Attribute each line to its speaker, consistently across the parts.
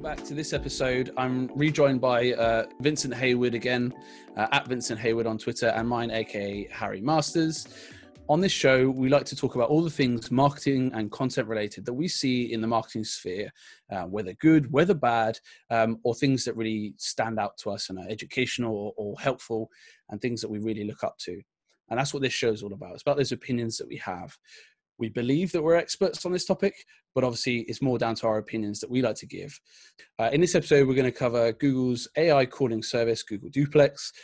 Speaker 1: back to this episode. I'm rejoined by Vincent Haywood again, at Vincent Haywood on Twitter, and mine, aka Harry Masters. On this show, we like to talk about all the things marketing and content related that we see in the marketing sphere, whether good, whether bad, or things that really stand out to us and are educational or helpful, and things that we really look up to. And that's what this show is all about. It's about those opinions that we have. We believe that we're experts on this topic, but obviously it's more down to our opinions that we like to give. In this episode, we're going to cover Google's AI calling service, Google Duplex,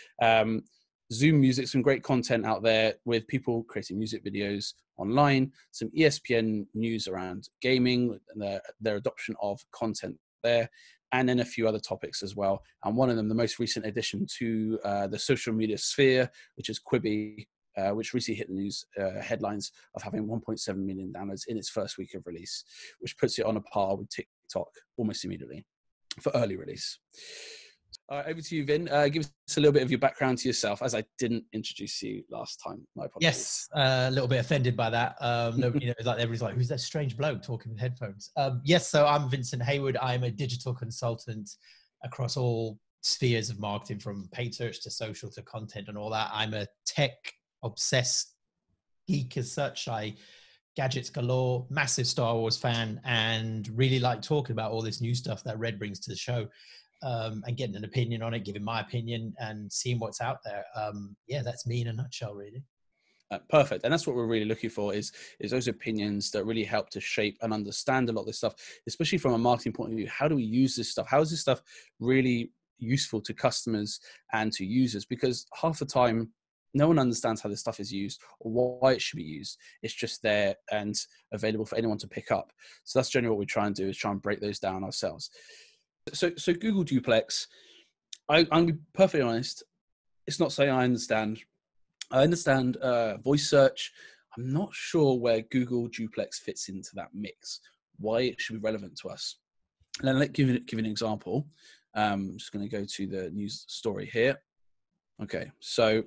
Speaker 1: Zoom Music, some great content out there with people creating music videos online, some ESPN news around gaming, and their adoption of content there, and then a few other topics as well. And one of them, the most recent addition to the social media sphere, which is Quibi, which recently hit the news headlines of having 1.7 million downloads in its first week of release, which puts it on a par with TikTok almost immediately for early release. All right, over to you, Vin. Give us a little bit of your background to yourself, as I didn't introduce you last time. My apologies.
Speaker 2: Yes, a little bit offended by that. It's like everybody's like, "Who's that strange bloke talking with headphones?" Yes, so I'm Vincent Haywood. I'm a digital consultant across all spheres of marketing, from paid search to social to content and all that. I'm a tech obsessed geek as such. I gadgets galore, massive Star Wars fan, and really like talking about all this new stuff that Red brings to the show, and getting an opinion on it, giving my opinion and seeing what's out there. Yeah, that's me in a nutshell, really.
Speaker 1: Perfect. And that's what we're really looking for is those opinions that really help to shape and understand a lot of this stuff, especially from a marketing point of view. How do we use this stuff? How is this stuff really useful to customers and to users? Because half the time, no one understands how this stuff is used or why it should be used. It's just there and available for anyone to pick up. So that's generally what we try and do, is try and break those down ourselves. So Google Duplex, I'm going to be perfectly honest, it's not something I understand. I understand voice search. I'm not sure where Google Duplex fits into that mix, why it should be relevant to us. And then let's give an example. I'm just going to go to the news story here. Okay, so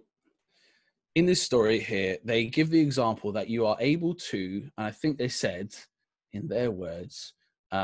Speaker 1: in this story here, they give the example that you are able to, and I think they said in their words,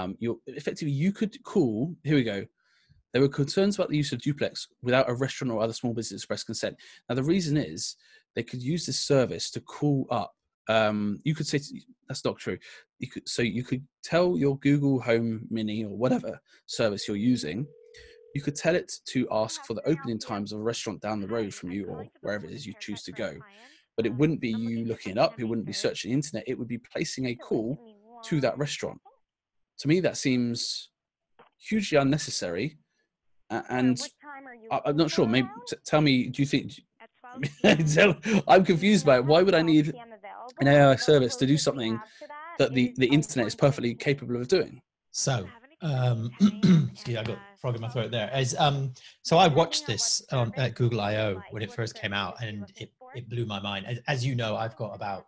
Speaker 1: you could call, here we go. There were concerns about the use of Duplex without a restaurant or other small business express consent. Now, the reason is they could use this service to call up. You could say, that's not true. You could tell your Google Home Mini or whatever service you're using, you could tell it to ask for the opening times of a restaurant down the road from you or wherever it is you choose to go. But it wouldn't be you looking it up. It wouldn't be searching the internet. It would be placing a call to that restaurant. To me, that seems hugely unnecessary. And I'm not sure. Maybe tell me, do you think... I'm confused by it. Why would I need an AI service to do something that the internet is perfectly capable of doing?
Speaker 2: So... excuse me, I got a frog in my throat there. So I watched this at Google I/O when it first came out, and it blew my mind. As you know, I've got about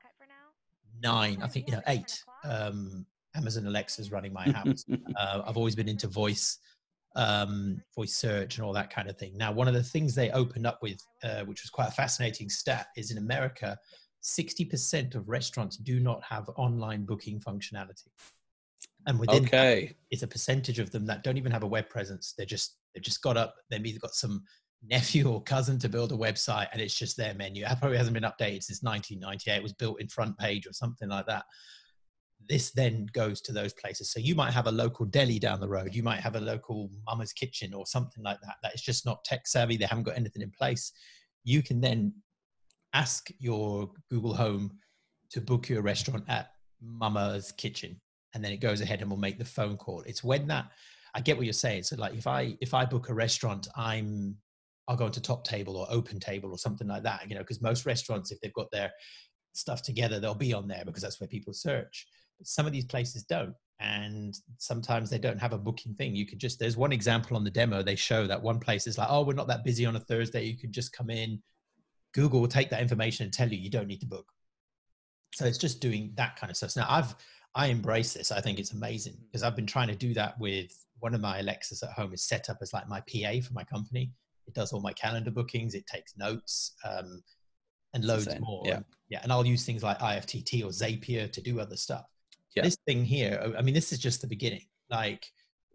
Speaker 2: 8 Amazon Alexas running my house. I've always been into voice search and all that kind of thing. Now, one of the things they opened up with, which was quite a fascinating stat, is in America, 60% of restaurants do not have online booking functionality. And within that, it's a percentage of them that don't even have a web presence. They've just got up. They've either got some nephew or cousin to build a website, and it's just their menu. It probably hasn't been updated since 1998. It was built in Front Page or something like that. This then goes to those places. So you might have a local deli down the road. You might have a local mama's kitchen or something like that. That is just not tech savvy. They haven't got anything in place. You can then ask your Google Home to book your restaurant at mama's kitchen. And then it goes ahead and will make the phone call. It's when that, I get what you're saying. So like if I book a restaurant, I'll go into Top Table or Open Table or something like that, because most restaurants, if they've got their stuff together, they'll be on there because that's where people search. But some of these places don't. And sometimes they don't have a booking thing. There's one example on the demo. They show that one place is like, oh, we're not that busy on a Thursday. You can just come in. Google will take that information and tell you don't need to book. So it's just doing that kind of stuff. So now I embrace this. I think it's amazing because I've been trying to do that with one of my Alexas at home. Is set up as like my PA for my company. It does all my calendar bookings. It takes notes and loads more. Yeah. And I'll use things like IFTT or Zapier to do other stuff. Yeah. This thing here, I mean, this is just the beginning. Like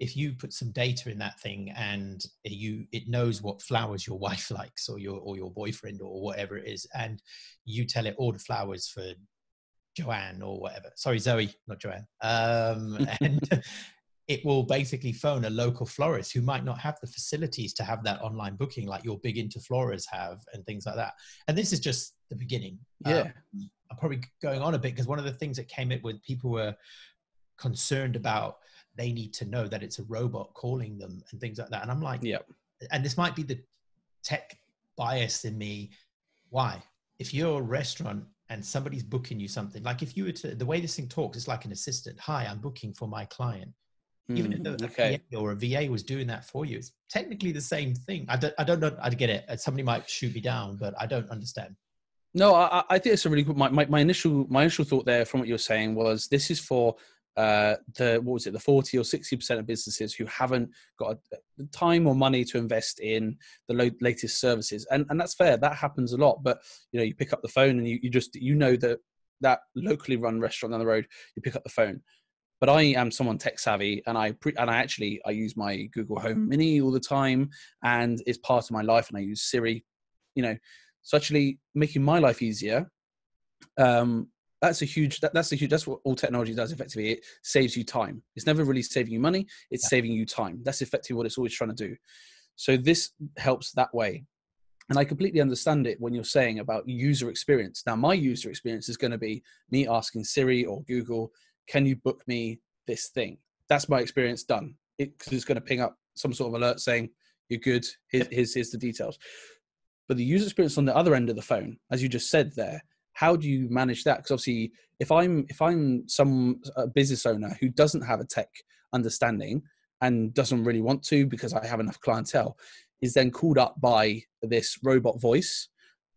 Speaker 2: if you put some data in that thing and it knows what flowers your wife likes or your boyfriend or whatever it is, and you tell it order flowers for Joanne or whatever. Sorry, Zoe, not Joanne. And it will basically phone a local florist who might not have the facilities to have that online booking like your big into floras have and things like that. And this is just the beginning.
Speaker 1: Yeah.
Speaker 2: I'm probably going on a bit because one of the things that came in with people were concerned about, they need to know that it's a robot calling them and things like that. And I'm like,
Speaker 1: yeah.
Speaker 2: And this might be the tech bias in me. Why? If you're a restaurant and somebody's booking you something, like if you were to, the way this thing talks, it's like an assistant. Hi, I'm booking for my client. Even if a PA or a VA was doing that for you, it's technically the same thing. I don't know. I get it. Somebody might shoot me down, but I don't understand.
Speaker 1: No, I think it's a really good. My initial thought there from what you were saying was this is for the 40 or 60% of businesses who haven't got the time or money to invest in the latest services, and that's fair. That happens a lot. But you pick up the phone and you just that locally run restaurant down the road. You pick up the phone. But I am someone tech savvy, and I use my Google Home Mini all the time, and it's part of my life. And I use Siri, so actually making my life easier. That's what all technology does. Effectively, it saves you time. It's never really saving you money; it's saving you time. That's effectively what it's always trying to do. So this helps that way. And I completely understand it when you're saying about user experience. Now, my user experience is going to be me asking Siri or Google, can you book me this thing? That's my experience done. Because it's going to ping up some sort of alert saying, you're good, here's the details. But the user experience on the other end of the phone, as you just said there, how do you manage that? Because obviously, if I'm a business owner who doesn't have a tech understanding and doesn't really want to because I have enough clientele, is then called up by this robot voice.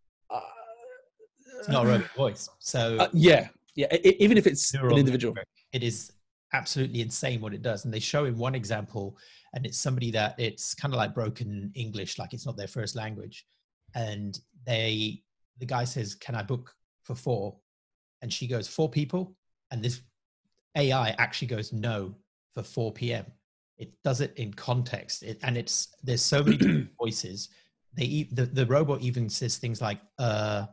Speaker 2: It's not a robot voice. So
Speaker 1: even if it's an individual.
Speaker 2: Network, it is absolutely insane what it does. And they show in one example, and it's somebody that it's kind of like broken English, like it's not their first language. And the guy says, can I book for 4? And she goes, 4 people? And this AI actually goes, no, for 4 p.m. It does it in context, there's so many different voices. The robot even says things like or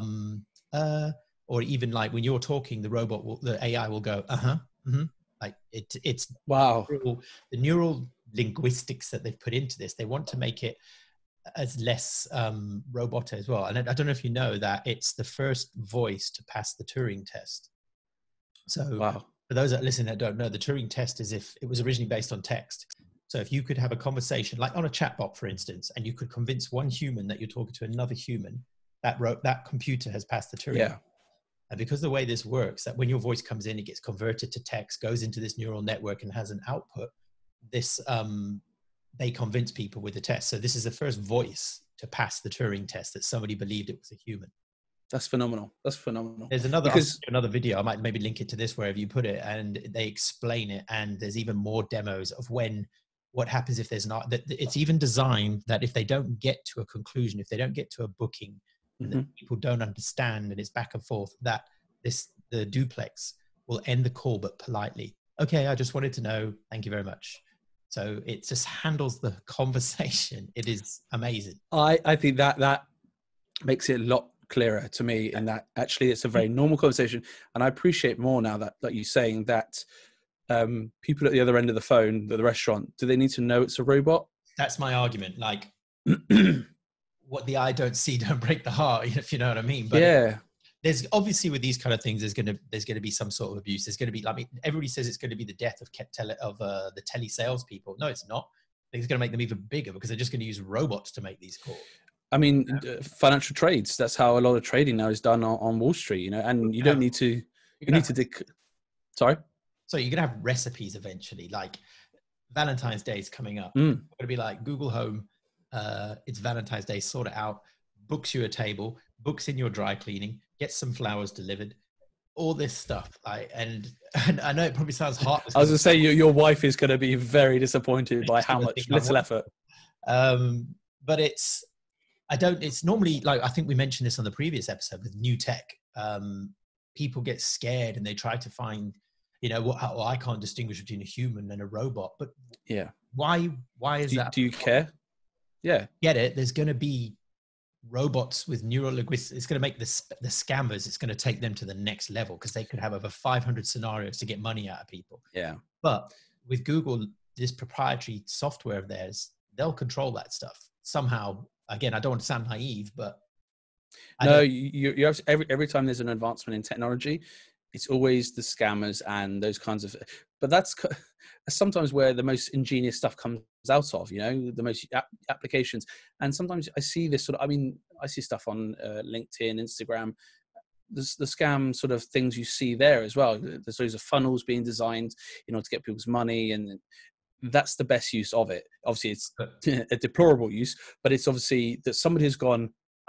Speaker 2: even like when you're talking, the AI will go like it's
Speaker 1: wow.
Speaker 2: The neural linguistics that they've put into this, they want to make it as less robot as well. And I don't know if you know that it's the first voice to pass the Turing test. So
Speaker 1: wow.
Speaker 2: For those that listen that don't know, the Turing test is if it was originally based on text. So if you could have a conversation, like on a chatbot, for instance, and you could convince one human that you're talking to another human, that computer has passed the Turing.
Speaker 1: Yeah.
Speaker 2: And because the way this works, that when your voice comes in, it gets converted to text, goes into this neural network and has an output. This, they convince people with the test. So this is the first voice to pass the Turing test that somebody believed it was a human.
Speaker 1: That's phenomenal. There's
Speaker 2: another video. I might maybe link it to this wherever you put it, and they explain it. And there's even more demos of what happens if there's not. That it's even designed that if they don't get to a conclusion, if they don't get to a booking, and that people don't understand, and it's back and forth, that the Duplex will end the call, but politely. Okay, I just wanted to know. Thank you very much. So it just handles the conversation. It is amazing.
Speaker 1: I think that makes it a lot clearer to me, in that actually it's a very normal conversation. And I appreciate more now that you're saying that people at the other end of the phone, the restaurant, do they need to know it's a robot?
Speaker 2: That's my argument. Like what the eye don't see don't break the heart, if you know what I mean. But
Speaker 1: yeah.
Speaker 2: There's obviously with these kind of things, there's going to be some sort of abuse. There's going to be, everybody says it's going to be the death of the tele salespeople. No, it's not. I think it's going to make them even bigger because they're just going to use robots to make these calls.
Speaker 1: I mean, financial trades, that's how a lot of trading now is done on Wall Street, and you don't need to, sorry?
Speaker 2: So you're going to have recipes eventually, like Valentine's Day is coming up. It's going to be like Google Home, it's Valentine's Day, sort it out, books you a table, books in your dry cleaning, gets some flowers delivered, all this stuff. And I know it probably sounds heartless.
Speaker 1: I was going to say, your wife is going to be very disappointed by how much little effort.
Speaker 2: But it's normally, like, I think we mentioned this on the previous episode with new tech. People get scared and they try to find, You know, I can't distinguish between a human and a robot. But
Speaker 1: yeah,
Speaker 2: why is that?
Speaker 1: Do you care? Yeah.
Speaker 2: Get it? There's going to be robots with neural linguistics. It's going to make the scammers, it's going to take them to the next level, because they could have over 500 scenarios to get money out of people.
Speaker 1: Yeah.
Speaker 2: But with Google, this proprietary software of theirs, they'll control that stuff somehow. Again, I don't want to sound naive, but
Speaker 1: no, you have every time there's an advancement in technology, it's always the scammers and those kinds of. But that's sometimes where the most ingenious stuff comes out of. You know, the most applications. And sometimes I see this sort of. I mean, I see stuff on LinkedIn, Instagram. The scam sort of things you see there as well. There's loads of funnels being designed in order to get people's money, and that's the best use of it. Obviously, it's a deplorable use, but it's obviously that somebody has gone,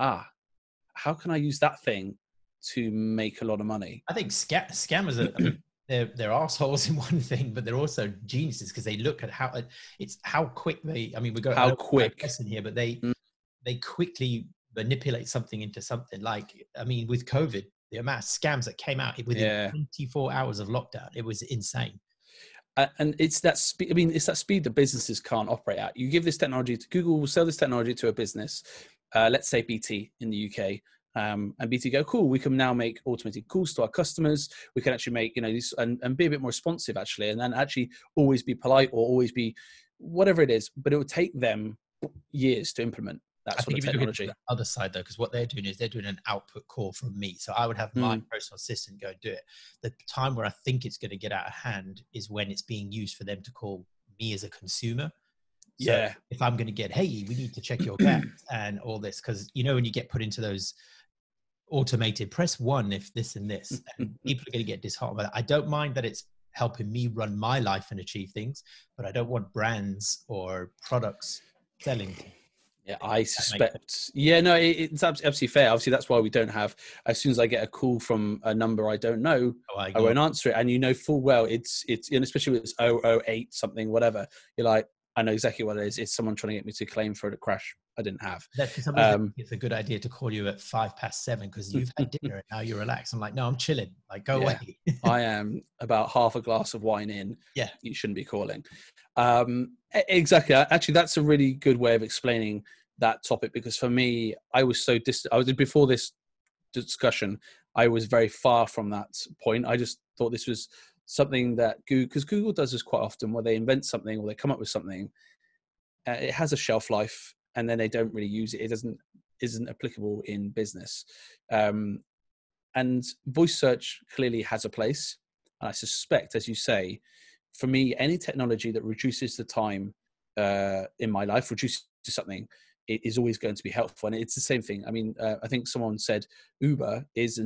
Speaker 1: how can I use that thing to make a lot of money?
Speaker 2: I think scammers are, I mean, they're assholes in one thing, but they're also geniuses, because they look at how quick they. I mean, we got
Speaker 1: how quick
Speaker 2: lesson here, but they quickly manipulate something into something. Like, I mean, with COVID, the amount of scams that came out within 24 hours of lockdown, it was insane.
Speaker 1: And it's that speed. I mean, it's that speed that businesses can't operate at. You give this technology to Google, will sell this technology to a business, let's say BT in the UK, and BT go, cool, we can now make automated calls to our customers. We can actually make, these and be a bit more responsive actually, and then actually always be polite or always be whatever it is. But it would take them years to implement that sort of technology.
Speaker 2: The other side though, because what they're doing is they're doing an output call from me. So I would have my personal assistant go and do it. The time where I think it's going to get out of hand is when it's being used for them to call me as a consumer. So if I'm going to get, hey, we need to check your gas and all this, because when you get put into those automated, press 1 if this and this, and people are going to get disheartened by that. I don't mind that it's helping me run my life and achieve things, but I don't want brands or products selling things.
Speaker 1: Yeah, I suspect. Yeah, no, it's absolutely fair. Obviously, that's why we don't have. As soon as I get a call from a number I don't know, I won't answer it. And full well, it's especially with it's 008 something, whatever. You're like, I know exactly what it is. It's someone trying to get me to claim for a crash I didn't have.
Speaker 2: That's for some reason it's a good idea to call you at 7:05 because you've had dinner and now you're relaxed. I'm like, no, I'm chilling. Like, go away.
Speaker 1: I am about half a glass of wine in.
Speaker 2: Yeah,
Speaker 1: you shouldn't be calling. Exactly. Actually, that's a really good way of explaining that topic, because for me, I was so distant. Before this discussion, I was very far from that point. I just thought this was something that Google does this quite often, where they invent something or they come up with something. It has a shelf life, and then they don't really use it. It isn't applicable in business. And voice search clearly has a place. And I suspect, as you say, for me, any technology that reduces the time in my life, reduces something, it is always going to be helpful. And it's the same thing. I mean, I think someone said Uber is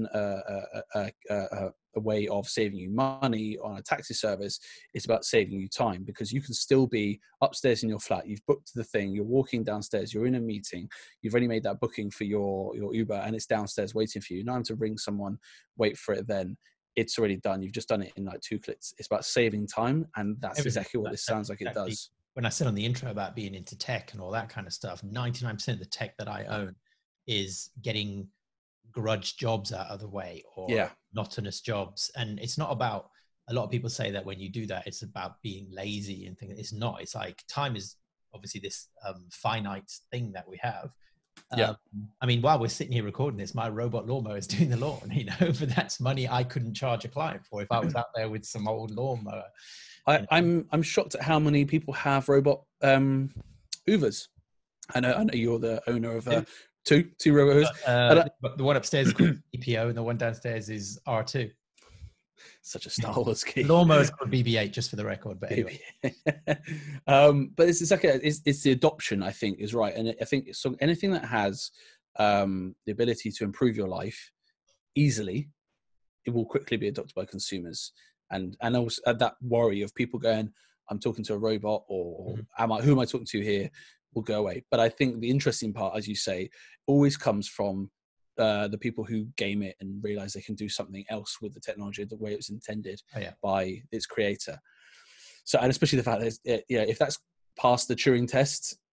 Speaker 1: a way of saving you money on a taxi service. It's about saving you time, because you can still be upstairs in your flat. You've booked the thing. You're walking downstairs. You're in a meeting. You've already made that booking for your Uber, and it's downstairs waiting for you. Not having to ring someone, wait for it. Then it's already done. You've just done it in like 2 clicks. It's about saving time, and that's exactly what this sounds like it does.
Speaker 2: When I said on the intro about being into tech and all that kind of stuff, 99% of the tech that I own is getting grudge jobs out of the way, or monotonous jobs. And it's not about, a lot of people say that when you do that, it's about being lazy and things. It's not. It's like, time is obviously this finite thing that we have. I mean, while we're sitting here recording this, my robot lawnmower is doing the lawn, but that's money I couldn't charge a client for if I was out there with some old lawnmower.
Speaker 1: I'm shocked at how many people have robot Hoovers. I know you're the owner of two robot Hoovers.
Speaker 2: But the one upstairs is called EPO, and the one downstairs is R2.
Speaker 1: Such a Star Wars key.
Speaker 2: Lawnmower is called BB-8, just for the record. But anyway,
Speaker 1: but it's like it's the adoption, I think, is right, and I think so. Anything that has the ability to improve your life easily, it will quickly be adopted by consumers. And also that worry of people going, I'm talking to a robot, or who am I talking to here, will go away. But I think the interesting part, as you say, always comes from the people who game it and realize they can do something else with the technology the way it was intended by its creator. So, and especially the fact that if that's passed the Turing test,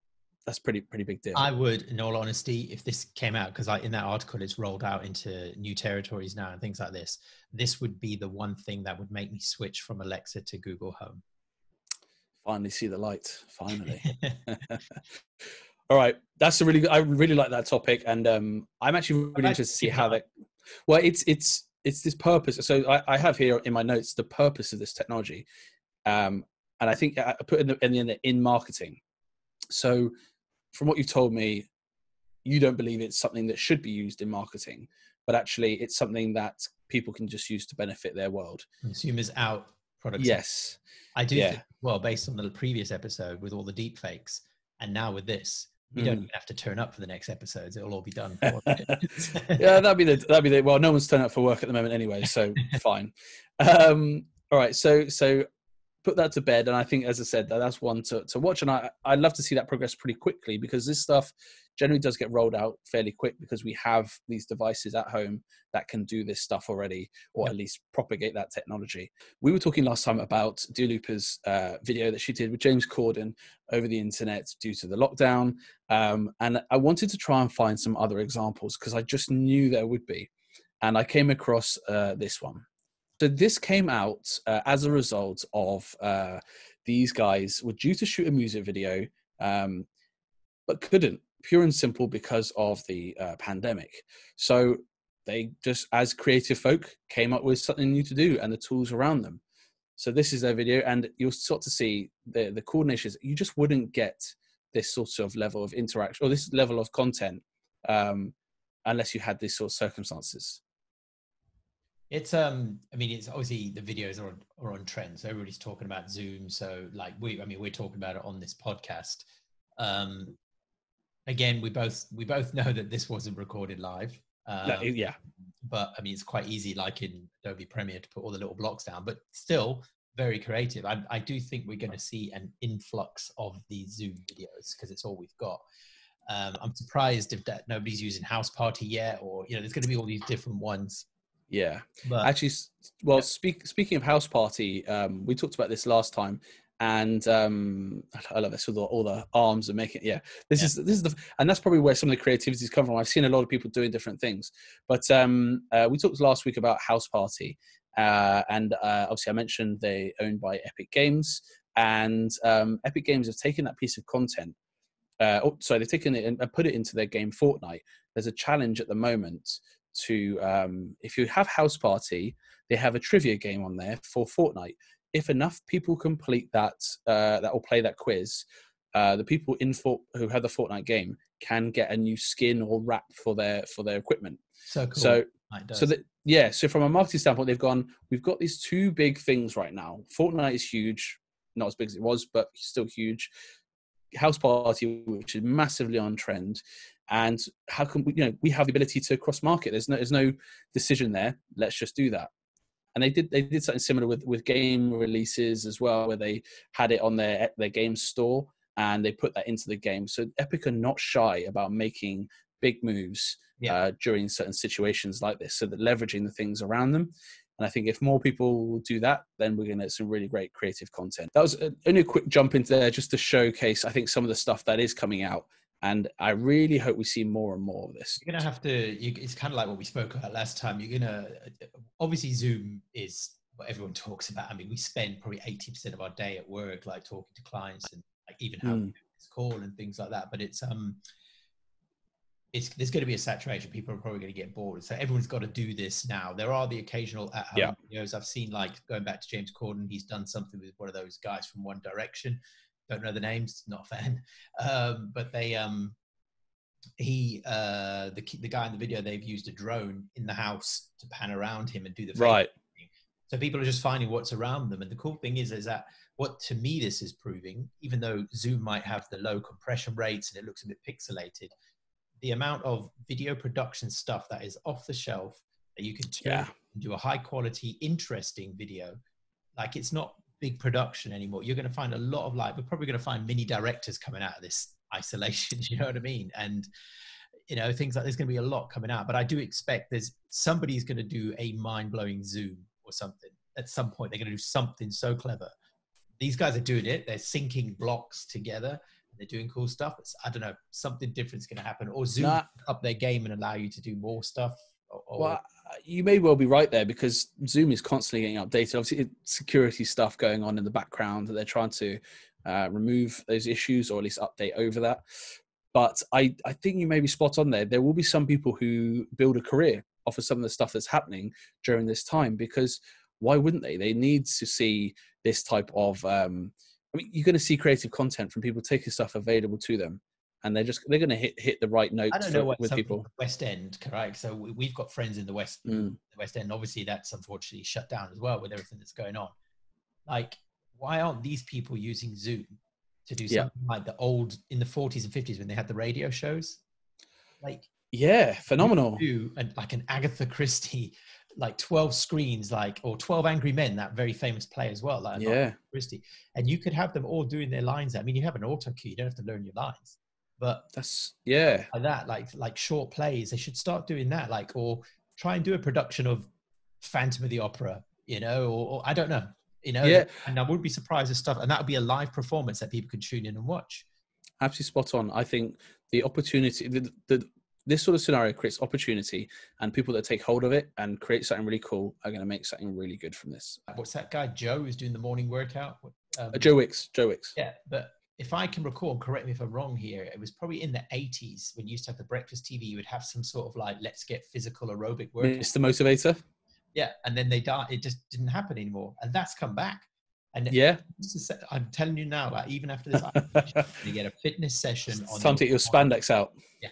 Speaker 1: that's pretty big deal.
Speaker 2: I would, in all honesty, if this came out, because in that article it's rolled out into new territories now and things like this, this would be the one thing that would make me switch from Alexa to Google Home.
Speaker 1: Finally see the light. Finally. All right, that's a really good. I really like that topic, and I'm actually really interested to see how that. Well, it's this purpose. So I have here in my notes the purpose of this technology, and I think I put in marketing. So, from what you've told me, you don't believe it's something that should be used in marketing, but actually, it's something that people can just use to benefit their world.
Speaker 2: Consumers out, products.
Speaker 1: Yes,
Speaker 2: I do think. Well, based on the previous episode with all the deep fakes, and now with this. You don't even have to turn up for the next episodes. It'll all be done.
Speaker 1: Yeah, that'd be the. Well, no one's turning up for work at the moment anyway, so fine. All right, so put that to bed, and I think, as I said, that's one to watch, and I'd love to see that progress pretty quickly, because this stuff generally does get rolled out fairly quick, because we have these devices at home that can do this stuff already, or at least propagate that technology. We were talking last time about Dua Lipa's video that she did with James Corden over the internet due to the lockdown, and I wanted to try and find some other examples, because I just knew there would be, and I came across this one. So this came out as a result of these guys were due to shoot a music video, but couldn't, pure and simple because of the pandemic. So they just, as creative folk, came up with something new to do and the tools around them. So this is their video, and you'll start to see the coordinations. You just wouldn't get this sort of level of interaction or this level of content unless you had these sort of circumstances.
Speaker 2: It's I mean, it's obviously the videos are on trend, so everybody's talking about Zoom. So like we're talking about it on this podcast. Again, we both know that this wasn't recorded live.
Speaker 1: Yeah,
Speaker 2: but I mean, it's quite easy, like in Adobe Premiere, to put all the little blocks down, but still very creative. I do think we're going to see an influx of these Zoom videos, because it's all we've got. I'm surprised if that nobody's using House Party yet, or there's going to be all these different ones.
Speaker 1: Yeah,
Speaker 2: but
Speaker 1: actually, well, speaking of House Party, we talked about this last time, and I love this with all the arms and making. Yeah, this is and that's probably where some of the creativity's come from. I've seen a lot of people doing different things, but we talked last week about House Party, and obviously I mentioned they owned by Epic Games, and Epic Games have taken that piece of content. They've taken it and put it into their game Fortnite. There's a challenge at the moment to if you have House Party, they have a trivia game on there for Fortnite. If enough people complete that or play that quiz, the people who have the Fortnite game can get a new skin or wrap for their equipment.
Speaker 2: So cool.
Speaker 1: So from a marketing standpoint, we've got these two big things right now. Fortnite is huge, not as big as it was, but still huge. House Party, which is massively on trend, and how can we have the ability to cross market? There's no decision there. Let's just do that. And they did something similar with game releases as well, where they had it on their game store and they put that into the game. So Epic are not shy about making big moves during certain situations like this, so that leveraging the things around them. And I think if more people will do that, then we're going to get some really great creative content. That was only a quick jump into there just to showcase, I think, some of the stuff that is coming out. And I really hope we see more and more of this.
Speaker 2: You're going to have to, it's kind of like what we spoke about last time. You're going to, obviously Zoom is what everyone talks about. I mean, we spend probably 80% of our day at work, like talking to clients and like even having this call and things like that. But there's going to be a saturation. People are probably going to get bored. So everyone's got to do this now. There are the occasional at-home videos. I've seen, like, going back to James Corden, he's done something with one of those guys from One Direction. Don't know the names, not a fan. But they, the guy in the video, they've used a drone in the house to pan around him and do the
Speaker 1: right.
Speaker 2: So people are just finding what's around them. And the cool thing is that what to me this is proving, even though Zoom might have the low compression rates and it looks a bit pixelated, the amount of video production stuff that is off the shelf that you can turn into a high quality, interesting video. Like, it's not big production anymore. You're going to find a lot of, like, we're probably going to find mini directors coming out of this isolation. You know what I mean? And, things like, there's going to be a lot coming out, but I do expect somebody's going to do a mind blowing Zoom or something at some point. They're going to do something so clever. These guys are doing it. They're syncing blocks together. they're doing cool stuff. It's, I don't know, something different is going to happen, or Zoom
Speaker 1: Nah,
Speaker 2: up their game and allow you to do more stuff.
Speaker 1: well, you may well be right there, because Zoom is constantly getting updated. Obviously, security stuff going on in the background that they're trying to remove those issues, or at least update over that. But I think you may be spot on there. There will be some people who build a career off of some of the stuff that's happening during this time, because why wouldn't they? They need to see this type of, I mean, you're going to see creative content from people taking stuff available to them, and they're going to hit the right notes
Speaker 2: I don't know what
Speaker 1: with people.
Speaker 2: West End, correct? So we've got friends in the West End. Obviously, that's unfortunately shut down as well with everything that's going on. Like, why aren't these people using Zoom to do something like the old, in the 40s and 50s when they had the radio shows? Like,
Speaker 1: yeah, phenomenal.
Speaker 2: Like an Agatha Christie, like 12 screens, like, or 12 Angry Men, that very famous play as well. Like,
Speaker 1: yeah,
Speaker 2: Christie, and you could have them all doing their lines. I mean, you have an auto cue, you don't have to learn your lines, but
Speaker 1: that's
Speaker 2: like that, like short plays. They should start doing that, like, or try and do a production of Phantom of the Opera, you know, or I don't know, you know.
Speaker 1: Yeah.
Speaker 2: And I wouldn't be surprised if stuff, and that would be a live performance that people can tune in and watch.
Speaker 1: Absolutely spot on. I think the opportunity, this sort of scenario creates opportunity, and people that take hold of it and create something really cool are going to make something really good from this.
Speaker 2: What's that guy, Joe, who's doing the morning workout?
Speaker 1: Joe Wicks.
Speaker 2: Yeah, but if I can recall, and correct me if I'm wrong here, it was probably in the 80s when you used to have the breakfast TV, you would have some sort of like, let's get physical aerobic work.
Speaker 1: Mr. Motivator.
Speaker 2: Yeah, and then they died. It just didn't happen anymore. And that's come back. And
Speaker 1: yeah,
Speaker 2: I'm telling you now, like, even after this, you get a fitness session.
Speaker 1: It's time to get your spandex out.
Speaker 2: Yeah.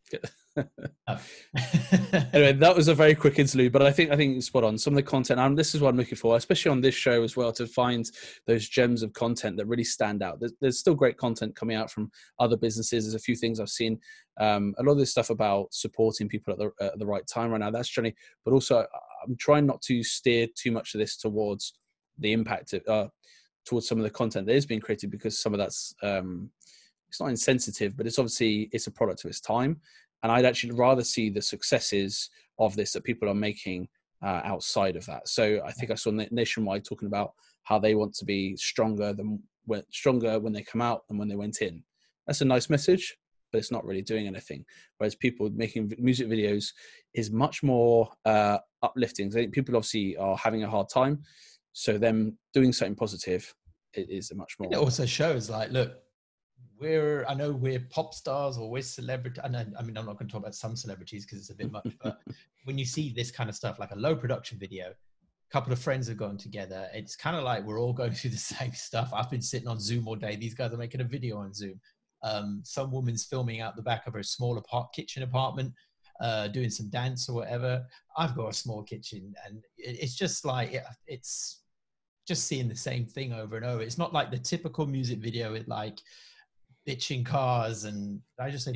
Speaker 1: Anyway, that was a very quick interlude, but I think it's spot on. Some of the content, and this is what I'm looking for, especially on this show as well, to find those gems of content that really stand out. There's still great content coming out from other businesses. There's a few things I've seen. A lot of this stuff about supporting people at the right time right now. That's generally, but also I'm trying not to steer too much of this towards the impact of, towards some of the content that is being created, because some of that's it's not insensitive, but it's obviously it's a product of its time. And I'd actually rather see the successes of this that people are making outside of that. So I think I saw Nationwide talking about how they want to be stronger when they come out than when they went in. That's a nice message, but it's not really doing anything. Whereas people making music videos is much more uplifting. I think people obviously are having a hard time. So them doing something positive, it is a much more.
Speaker 2: It also shows, like, look, I know we're pop stars or we're celebrity. I mean, I'm not going to talk about some celebrities because it's a bit much, but when you see this kind of stuff, like a low production video, a couple of friends have gotten together. It's kind of like we're all going through the same stuff. I've been sitting on Zoom all day. These guys are making a video on Zoom. Some woman's filming out the back of her small kitchen apartment, doing some dance or whatever. I've got a small kitchen, and it's just like, it's just seeing the same thing over and over. It's not like the typical music video with like bitching cars and I just say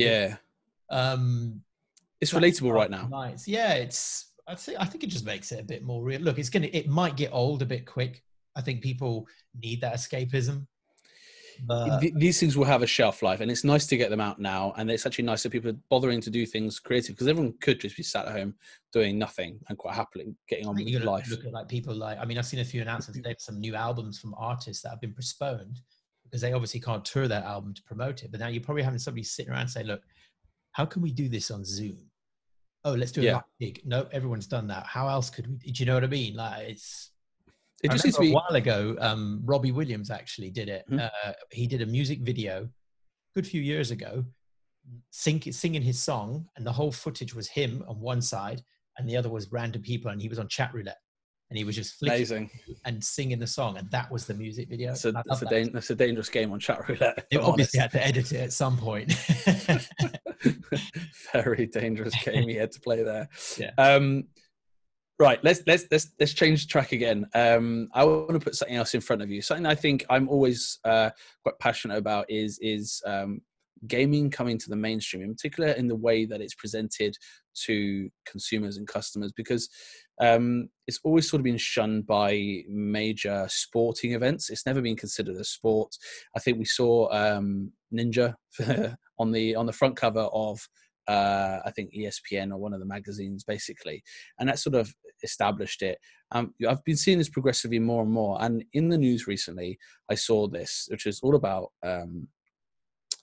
Speaker 1: it's relatable right now.
Speaker 2: Nice. Yeah, I think it just makes it a bit more real. Look, it might get old a bit quick. I think people need that escapism. But
Speaker 1: these things will have a shelf life, and it's nice to get them out now. And it's actually nice that people are bothering to do things creative, because everyone could just be sat at home doing nothing and quite happily getting on with life.
Speaker 2: Look at like people like, I mean, I've seen a few announcements today for some new albums from artists that have been postponed because they obviously can't tour that album to promote it. But now you're probably having somebody sitting around and say, look, how can we do this on Zoom? Oh, let's do a live gig. No, everyone's done that. How else could we? Do you know what I mean? Like, it just seems to be a while ago. Robbie Williams actually did it. He did a music video a good few years ago, singing his song, and the whole footage was him on one side, and the other was random people, and he was on chat roulette, and he was just flicking and singing the song, and that was the music video.
Speaker 1: So that's a dangerous game on chat roulette.
Speaker 2: They obviously had to edit it at some point.
Speaker 1: Very dangerous game he had to play there.
Speaker 2: Yeah.
Speaker 1: Right, let's change track again. I want to put something else in front of you. Something I think I'm always quite passionate about is gaming coming to the mainstream, in particular in the way that it's presented to consumers and customers, because it's always sort of been shunned by major sporting events. It's never been considered a sport. I think we saw Ninja on the front cover of I think ESPN or one of the magazines, basically, and that sort of established it. I've been seeing this progressively more and more, and in the news recently I saw this, which is all about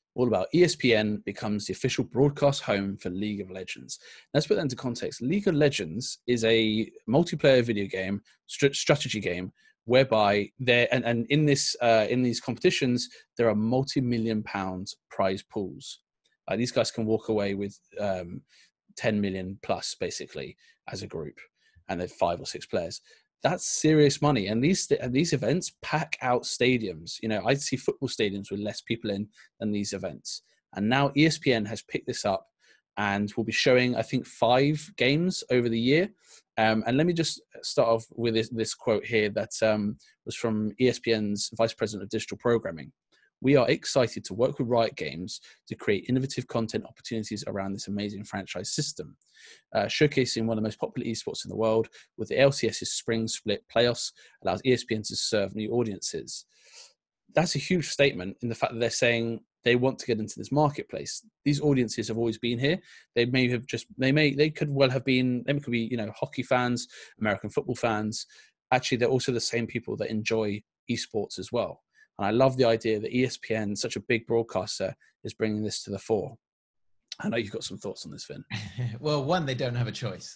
Speaker 1: all about ESPN becomes the official broadcast home for League of Legends. Let's put that into context. League of Legends is a multiplayer video game, strategy game, whereby and in these competitions there are multi-million-pound prize pools. These guys can walk away with 10 million plus basically as a group, and they're 5 or 6 players. That's serious money, and these events pack out stadiums. You know, I see football stadiums with less people in than these events. And now ESPN has picked this up, and will be showing, I think, 5 games over the year. And let me just start off with this quote here that was from ESPN's Vice President of Digital Programming. "We are excited to work with Riot Games to create innovative content opportunities around this amazing franchise system, showcasing one of the most popular esports in the world. With the LCS's spring split playoffs, allows ESPN to serve new audiences." That's a huge statement in the fact that they're saying they want to get into this marketplace. These audiences have always been here. They could be, you know, hockey fans, American football fans. Actually, they're also the same people that enjoy esports as well. And I love the idea that ESPN, such a big broadcaster, is bringing this to the fore. I know you've got some thoughts on this, Vin.
Speaker 2: Well, one, they don't have a choice.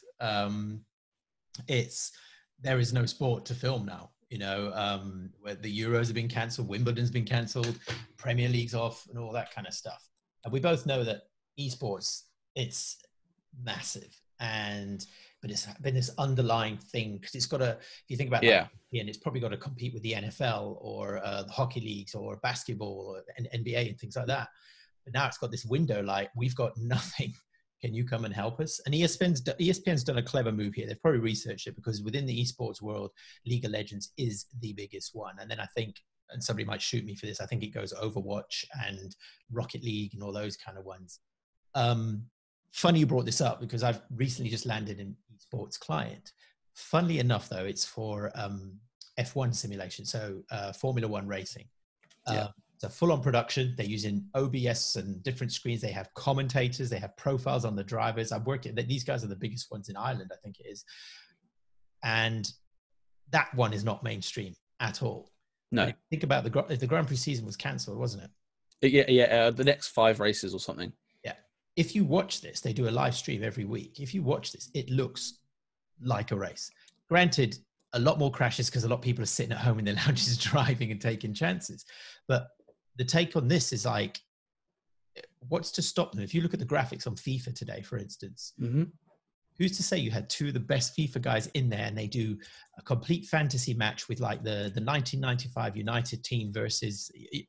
Speaker 2: There is no sport to film now. You know, where the Euros have been cancelled, Wimbledon's been cancelled, Premier League's off, and all that kind of stuff. And we both know that esports, it's massive, but it's been this underlying thing because it's got to. If you think about and it's probably got to compete with the NFL or the hockey leagues or basketball or NBA and things like that. But now it's got this window like, we've got nothing. Can you come and help us? And ESPN's done a clever move here. They've probably researched it, because within the esports world, League of Legends is the biggest one. And then I think, and somebody might shoot me for this, I think it goes Overwatch and Rocket League and all those kind of ones. Funny you brought this up, because I've recently just landed an esports client. Funnily enough, though, it's for F1 simulation, so Formula One racing. It's a full-on production. They're using OBS and different screens. They have commentators. They have profiles on the drivers. I've worked at these guys are the biggest ones in Ireland, I think it is. And that one is not mainstream at all.
Speaker 1: No.
Speaker 2: Think about the Grand Prix season was cancelled, wasn't it?
Speaker 1: Yeah. The next 5 races or something.
Speaker 2: Yeah. If you watch this, they do a live stream every week. If you watch this, it looks like a race. Granted, a lot more crashes because a lot of people are sitting at home in their lounges driving and taking chances. But the take on this is like, what's to stop them? If you look at the graphics on FIFA today, for instance, who's to say you had 2 of the best FIFA guys in there and they do a complete fantasy match with like the 1995 United team versus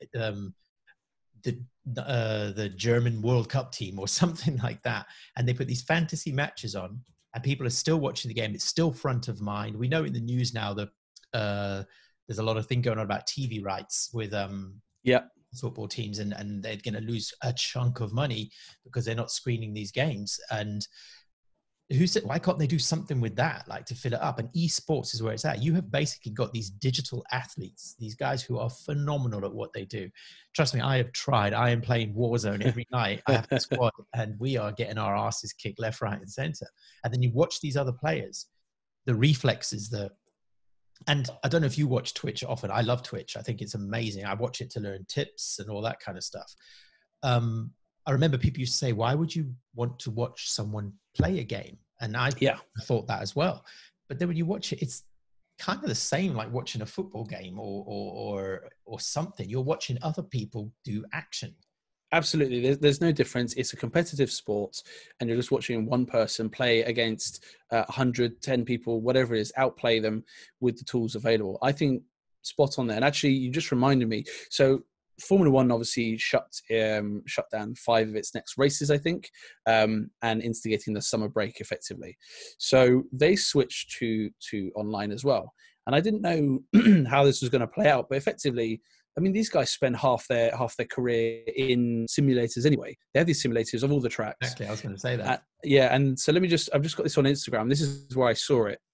Speaker 2: the German World Cup team or something like that. And they put these fantasy matches on and people are still watching the game. It's still front of mind. We know in the news now that there's a lot of thing going on about TV rights with football teams, and they're going to lose a chunk of money because they're not screening these games. And who said, why can't they do something with that, like to fill it up? And esports is where it's at. You have basically got these digital athletes, these guys who are phenomenal at what they do. Trust me, I have tried. I am playing Warzone every night. I have a squad and we are getting our asses kicked left, right, and center. And then you watch these other players, the reflexes, and I don't know if you watch Twitch often. I love Twitch. I think it's amazing. I watch it to learn tips and all that kind of stuff. I remember people used to say, why would you want to watch someone play a game? And I thought that as well. But then when you watch it, it's kind of the same like watching a football game or something. You're watching other people do action.
Speaker 1: Absolutely. There's no difference. It's a competitive sport and you're just watching one person play against 110 people, whatever it is, outplay them with the tools available. I think spot on there. And actually, you just reminded me. So Formula One obviously shut down 5 of its next races, I think, and instigating the summer break effectively. So they switched to online as well. And I didn't know how this was going to play out, but effectively, I mean, these guys spend half their career in simulators anyway. They have these simulators of all the tracks.
Speaker 2: Exactly, I was going to say that.
Speaker 1: And so I've just got this on Instagram. This is where I saw it.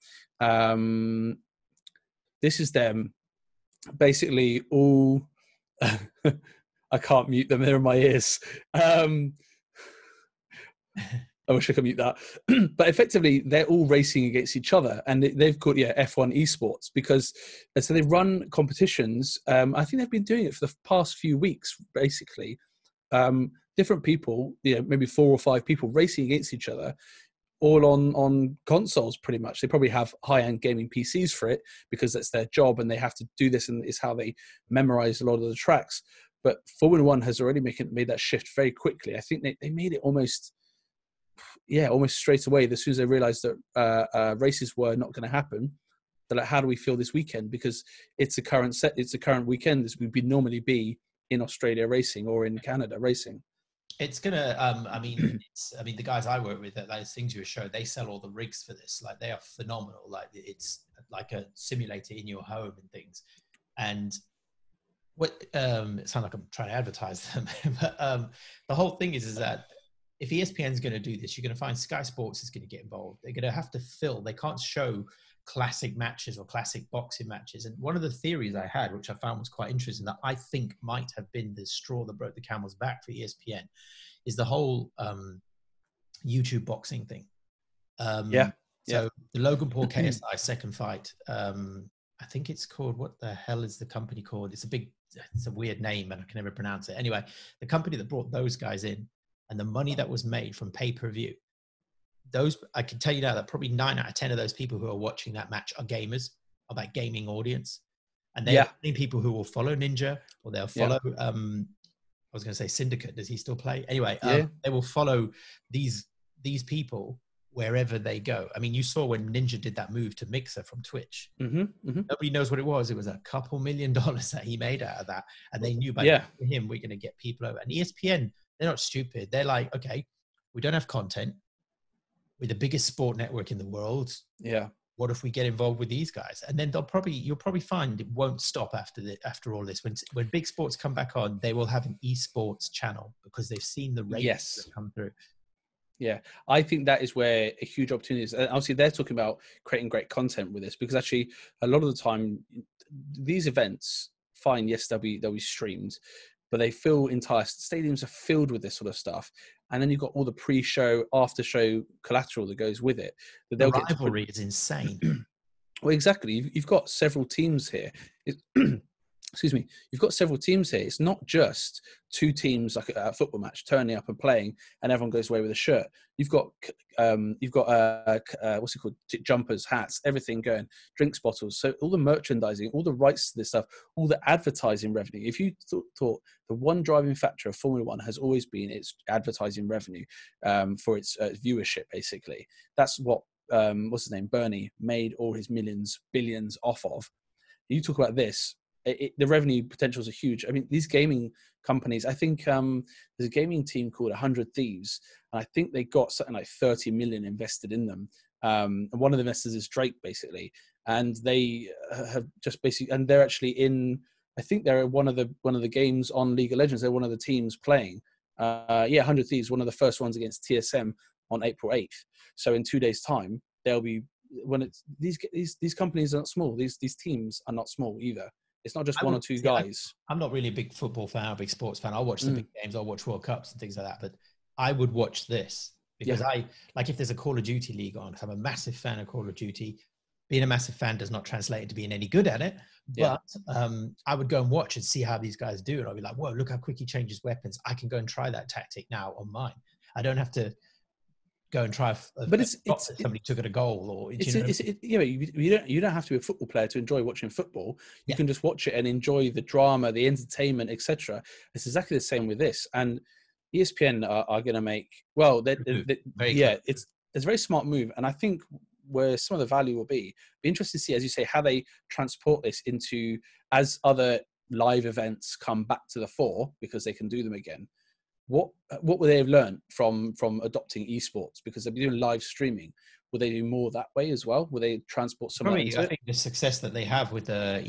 Speaker 1: This is them, basically all. I can't mute them; they're in my ears. I wish I could mute that. But effectively, they're all racing against each other. And they've called, F1 eSports because, so they run competitions. I think they've been doing it for the past few weeks, basically. different people, maybe 4 or 5 people racing against each other, all on consoles pretty much. They probably have high-end gaming PCs for it because that's their job and they have to do this, and it's how they memorize a lot of the tracks. But Formula One has already made that shift very quickly. I think they made it almost straight away. As soon as they realized that races were not going to happen, they're like, how do we feel this weekend? Because it's a current weekend as we'd normally be in Australia racing or in Canada racing.
Speaker 2: It's gonna. The guys I work with at those things you show, they sell all the rigs for this. Like, they are phenomenal. Like, it's like a simulator in your home and things. And what it sounds like I'm trying to advertise them, but the whole thing is that if ESPN is going to do this, you're going to find Sky Sports is going to get involved. They're going to have to fill. They can't show classic matches or classic boxing matches. And one of the theories I had, which I found was quite interesting, that I think might have been the straw that broke the camel's back for ESPN, is the whole YouTube boxing thing. So the Logan Paul KSI second fight, I think it's called, what the hell is the company called? It's a weird name and I can never pronounce it. Anyway, the company that brought those guys in, and the money that was made from pay-per-view, I can tell you now that probably 9 out of 10 of those people who are watching that match are gamers, are that gaming audience. And they're people who will follow Ninja, or they'll follow, I was going to say Syndicate. Does he still play? Anyway, they will follow these people wherever they go. I mean, you saw when Ninja did that move to Mixer from Twitch. Nobody knows what it was. It was a couple $1 million that he made out of that. And they knew by him, we're going to get people over. And ESPN, they're not stupid. They're like, okay, we don't have content. We're the biggest sport network in the world.
Speaker 1: Yeah.
Speaker 2: What if we get involved with these guys? And then you'll probably find it won't stop after all this. When big sports come back on, they will have an eSports channel because they've seen the ratings that come through.
Speaker 1: Yeah, I think that is where a huge opportunity is. And obviously, they're talking about creating great content with this, because actually, a lot of the time, these events, fine, yes, they'll be streamed, but they fill entire stadiums are filled with this sort of stuff. And then you've got all the pre-show, after-show collateral that goes with it. That
Speaker 2: the rivalry is insane.
Speaker 1: Well, exactly. You've got several teams here. Excuse me. You've got several teams here. It's not just 2 teams like a football match turning up and playing, and everyone goes away with a shirt. You've got what's it called? Jumpers, hats, everything going, drinks bottles. So all the merchandising, all the rights to this stuff, all the advertising revenue. If you thought the one driving factor of Formula One has always been its advertising revenue for its viewership, basically, that's what what's his name, Bernie, made all his billions off of. You talk about this. The revenue potentials are huge. I mean, these gaming companies, I think there's a gaming team called 100 Thieves, and I think they got something like 30 million invested in them. And one of the investors is Drake, basically, and they have just basically, and they're actually in, I think they're one of the games on League of Legends. They're one of the teams playing. 100 Thieves, one of the first ones against TSM on April 8th. So in 2 days' time, they'll be these companies are not small. These teams are not small either. It's not just one or two guys.
Speaker 2: I'm not really a big football fan, a big sports fan. I'll watch the big games. I'll watch World Cups and things like that. But I would watch this because if there's a Call of Duty league on, because I'm a massive fan of Call of Duty. Being a massive fan does not translate into being any good at it. But I would go and watch and see how these guys do. And I'll be like, whoa, look how quick he changes weapons. I can go and try that tactic now on mine. I don't have to go and try somebody took at a goal, or
Speaker 1: you don't have to be a football player to enjoy watching football. You can just watch it and enjoy the drama, the entertainment, etc. It's exactly the same with this. And ESPN are going to make it's a very smart move, and I think where some of the value will be interesting to see, as you say, how they transport this into as other live events come back to the fore, because they can do them again. What would they have learned from adopting esports? Because they'll be doing live streaming. Will they do more that way as well? Will they transport some?
Speaker 2: I think the success that they have with the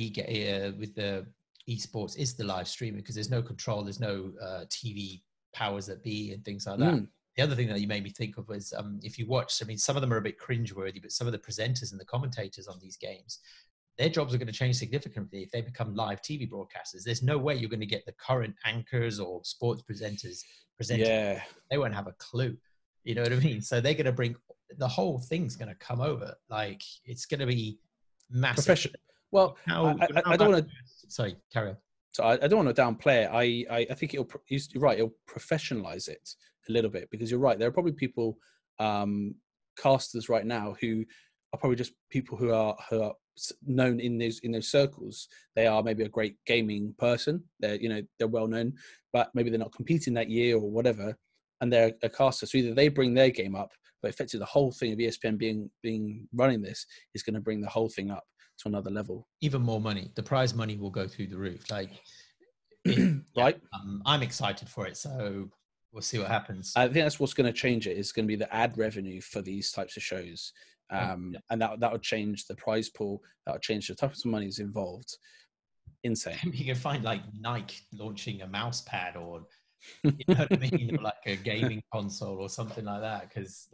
Speaker 2: esports is the live streaming, because there's no control, there's no TV powers that be and things like that. The other thing that you made me think of was if you watch, I mean, some of them are a bit cringeworthy, but some of the presenters and the commentators on these games, their jobs are going to change significantly if they become live TV broadcasters. There's no way you're going to get the current anchors or sports presenters presenting. Yeah. They won't have a clue. You know what I mean? So they're going to bring, the whole thing's going to come over. Like, it's going to be massive.
Speaker 1: Professional. Well, I don't want to...
Speaker 2: Sorry, carry on.
Speaker 1: So I don't want to downplay it. I think you're right. It'll professionalize it a little bit, because you're right. There are probably people, casters right now, who are probably just people who are known in those circles. They are maybe a great gaming person. They're well known, but maybe they're not competing that year or whatever, and they're a caster. So either they bring their game up, but effectively the whole thing of ESPN being running this is going to bring the whole thing up to another level.
Speaker 2: Even more money. The prize money will go through the roof. Like,
Speaker 1: right.
Speaker 2: I'm excited for it. So we'll see what happens.
Speaker 1: I think that's what's going to change it. Is going to be the ad revenue for these types of shows. And that would change the prize pool. That would change the types of money is involved. Insane.
Speaker 2: You can find like Nike launching a mouse pad, or you know what I mean, or like a gaming console or something like that. Because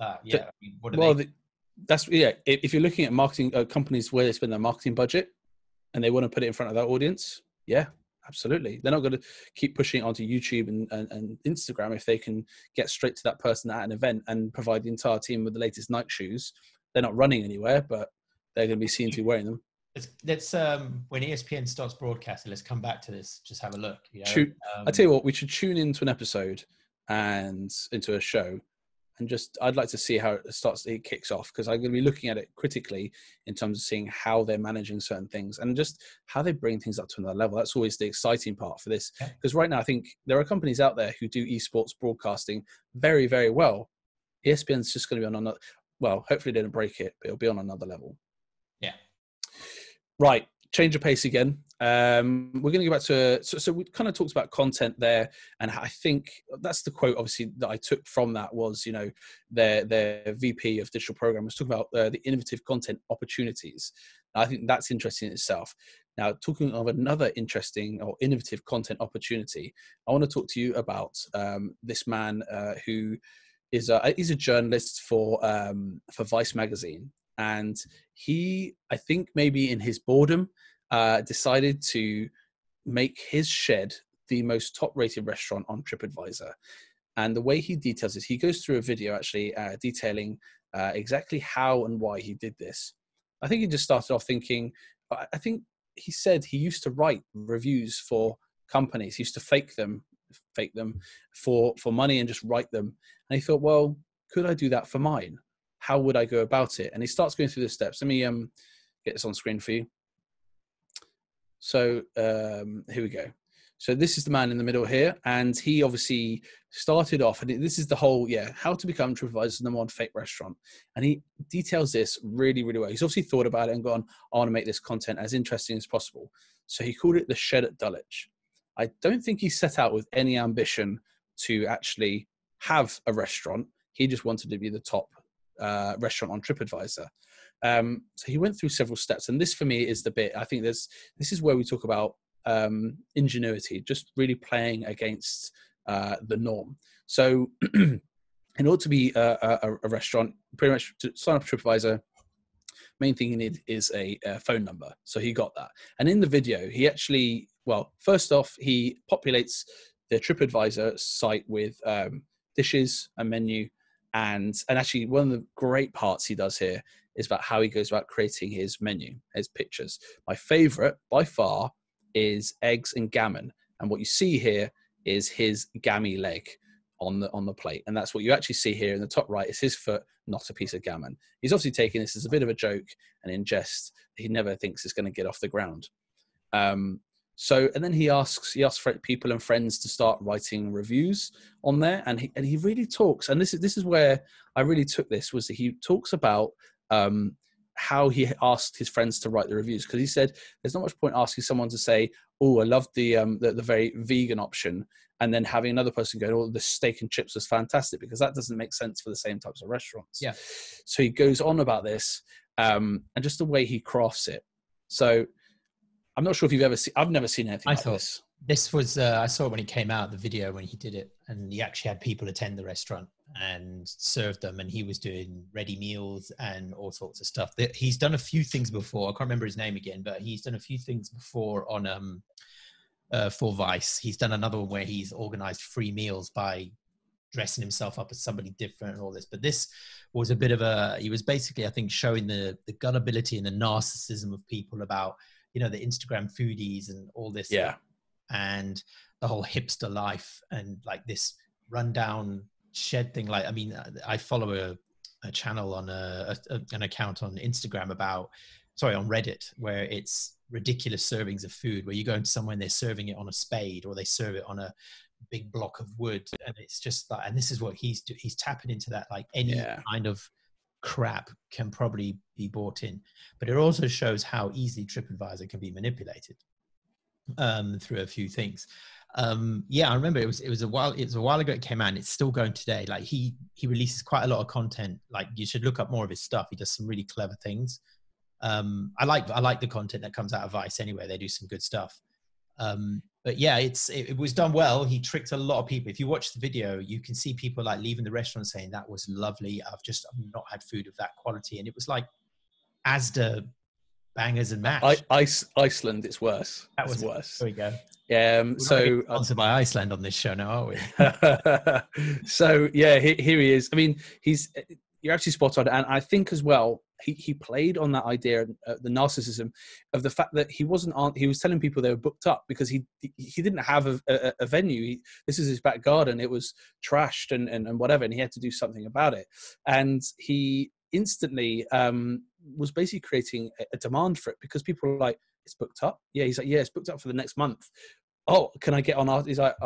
Speaker 1: if you're looking at marketing companies where they spend their marketing budget and they want to put it in front of their audience, yeah, absolutely. They're not going to keep pushing it onto YouTube and Instagram if they can get straight to that person at an event and provide the entire team with the latest Nike shoes. They're not running anywhere, but they're going to be seen to be wearing them.
Speaker 2: Let's when ESPN starts broadcasting, let's come back to this. Just have a look.
Speaker 1: I tell you what, we should tune into an episode and into a show, and I'd like to see how it kicks off, because I'm going to be looking at it critically in terms of seeing how they're managing certain things and just how they bring things up to another level. That's always the exciting part for this, because right now I think there are companies out there who do esports broadcasting very, very well. ESPN's just going to be on another. Well, hopefully they don't break it, but it'll be on another level.
Speaker 2: Yeah.
Speaker 1: Right. Change of pace again. We're going to go back to, so we kind of talked about content there. And I think that's the quote, obviously, that I took from that was, their VP of digital program was talking about the innovative content opportunities. I think that's interesting in itself. Now, talking of another interesting or innovative content opportunity, I want to talk to you about this man who he's a journalist for Vice magazine, and he, I think maybe in his boredom, decided to make his shed the most top-rated restaurant on TripAdvisor. And the way he details this, he goes through a video actually detailing exactly how and why he did this. I think he just started off thinking, I think he said he used to write reviews for companies. He used to fake them for money and just write them. And he thought, well, could I do that for mine? How would I go about it? And he starts going through the steps. Let me get this on screen for you. So here we go. So this is the man in the middle here, and he obviously started off, and this is the whole, how to become TripAdvisor's #1 fake restaurant. And he details this really, really well. He's obviously thought about it and gone, I want to make this content as interesting as possible. So he called it The Shed at Dulwich. I don't think he set out with any ambition to actually have a restaurant. He just wanted to be the top restaurant on TripAdvisor. So he went through several steps, and this for me is the bit, I think this is where we talk about ingenuity, just really playing against the norm. So in order to be a restaurant, pretty much to sign up for TripAdvisor, main thing you need is a phone number. So he got that. And in the video, he actually, first off, he populates the TripAdvisor site with dishes, a menu, and actually one of the great parts he does here is about how he goes about creating his menu, his pictures. My favorite by far is eggs and gammon. And what you see here is his gammy leg on the plate. And that's what you actually see here in the top right is his foot, not a piece of gammon. He's obviously taking this as a bit of a joke and in jest. He never thinks it's going to get off the ground. And then he asks people and friends to start writing reviews on there. And he really talks, and this is where I really took this, was that he talks about how he asked his friends to write the reviews, because he said there's not much point asking someone to say, oh, I love the very vegan option, and then having another person go, oh, the steak and chips was fantastic, because that doesn't make sense for the same types of restaurants.
Speaker 2: Yeah.
Speaker 1: So he goes on about this, and just the way he crafts it. So I'm not sure if you've ever seen, I've never seen anything like this.
Speaker 2: This was, I saw it when he came out, the video when he did it, and he actually had people attend the restaurant and serve them, and he was doing ready meals and all sorts of stuff. He's done a few things before. I can't remember his name again, but he's done a few things before on for Vice. He's done another one where he's organized free meals by dressing himself up as somebody different and all this. But this was a bit of he was basically, I think, showing the gullibility and the narcissism of people about, the Instagram foodies and all this.
Speaker 1: Yeah.
Speaker 2: and the whole hipster life and like this rundown shed thing. Like, I mean, I follow a channel on an account on Instagram on Reddit, where it's ridiculous servings of food, where you go into somewhere and they're serving it on a spade, or they serve it on a big block of wood, and it's just like, and this is what he's tapping into that, like any kind of crap can probably be bought in. But it also shows how easily TripAdvisor can be manipulated through a few things. I remember it was a while ago it came out, and it's still going today. Like he releases quite a lot of content. Like, you should look up more of his stuff. He does some really clever things. I like the content that comes out of Vice anyway. They do some good stuff. But yeah, it was done well. He tricked a lot of people. If you watch the video, you can see people like leaving the restaurant saying, that was lovely. I've not had food of that quality. And it was like Asda bangers and mash.
Speaker 1: Iceland, it's worse. It's worse.
Speaker 2: There we go.
Speaker 1: So
Speaker 2: sponsored by Iceland on this show now, aren't we?
Speaker 1: So yeah, here he is. I mean, you're actually spot on, and I think as well he played on that idea, the narcissism of the fact that he was telling people they were booked up because he didn't have a venue. This is his back garden. It was trashed and whatever, and he had to do something about it. And he instantly was basically creating a demand for it, because people were like, it's booked up. Yeah, he's like, yeah, it's booked up for the next month. Oh, can I get on? He's like,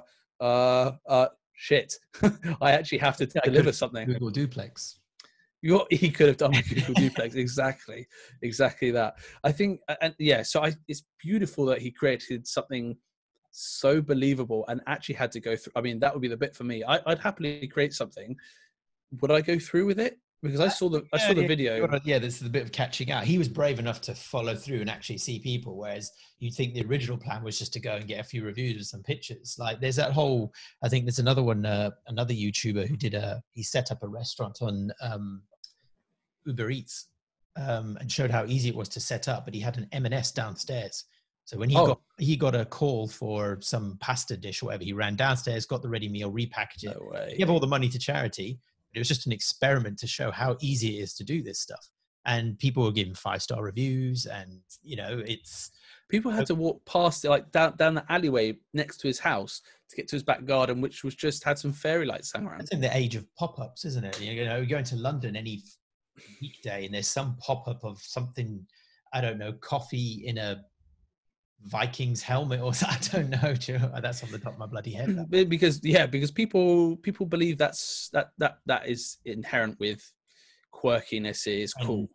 Speaker 1: shit. I actually have to deliver something.
Speaker 2: Google Duplex.
Speaker 1: He could have done Google Duplex. Exactly that. I think, it's beautiful that he created something so believable and actually had to go through. I mean, that would be the bit for me. I'd happily create something. Would I go through with it? Because I saw the video.
Speaker 2: Yeah, this is a bit of catching out. He was brave enough to follow through and actually see people, whereas you'd think the original plan was just to go and get a few reviews with some pictures. Like, there's that whole, I think there's another one, another YouTuber who he set up a restaurant on Uber Eats and showed how easy it was to set up, but he had an M&S downstairs. So when he got a call for some pasta dish or whatever, he ran downstairs, got the ready meal, repackaged it, gave all the money to charity. It was just an experiment to show how easy it is to do this stuff. And people were giving 5-star reviews, and
Speaker 1: people had to walk past it, like down the alleyway next to his house to get to his back garden, which was just had some fairy lights hanging around.
Speaker 2: It's in the age of pop-ups, isn't it? You go into London any weekday and there's some pop-up of something, I don't know, coffee in a Vikings helmet or I don't know. That's on the top of my bloody head.
Speaker 1: Because people believe that is inherent with quirkiness is cool.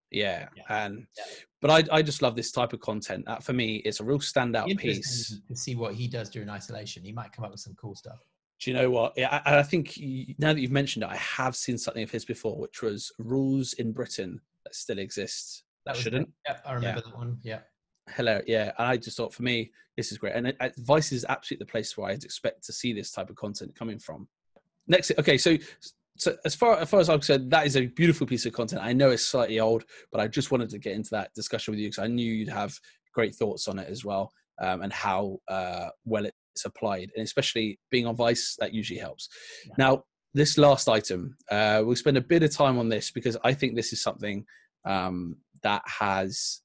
Speaker 1: But I just love this type of content. For me, it's a real standout piece.
Speaker 2: To see what he does during isolation, he might come up with some cool stuff.
Speaker 1: Do you know what? Yeah, I think now that you've mentioned it, I have seen something of his before, which was rules in Britain that still exist that shouldn't.
Speaker 2: Yeah, I remember that one. Yeah.
Speaker 1: Hello, yeah. And I just thought, for me, this is great. And Vice is absolutely the place where I'd expect to see this type of content coming from. Next, okay, so as far as I've said, that is a beautiful piece of content. I know it's slightly old, but I just wanted to get into that discussion with you because I knew you'd have great thoughts on it as well, and how well it's applied. And especially being on Vice, that usually helps. Yeah. Now, this last item, we'll spend a bit of time on this because I think this is something that has...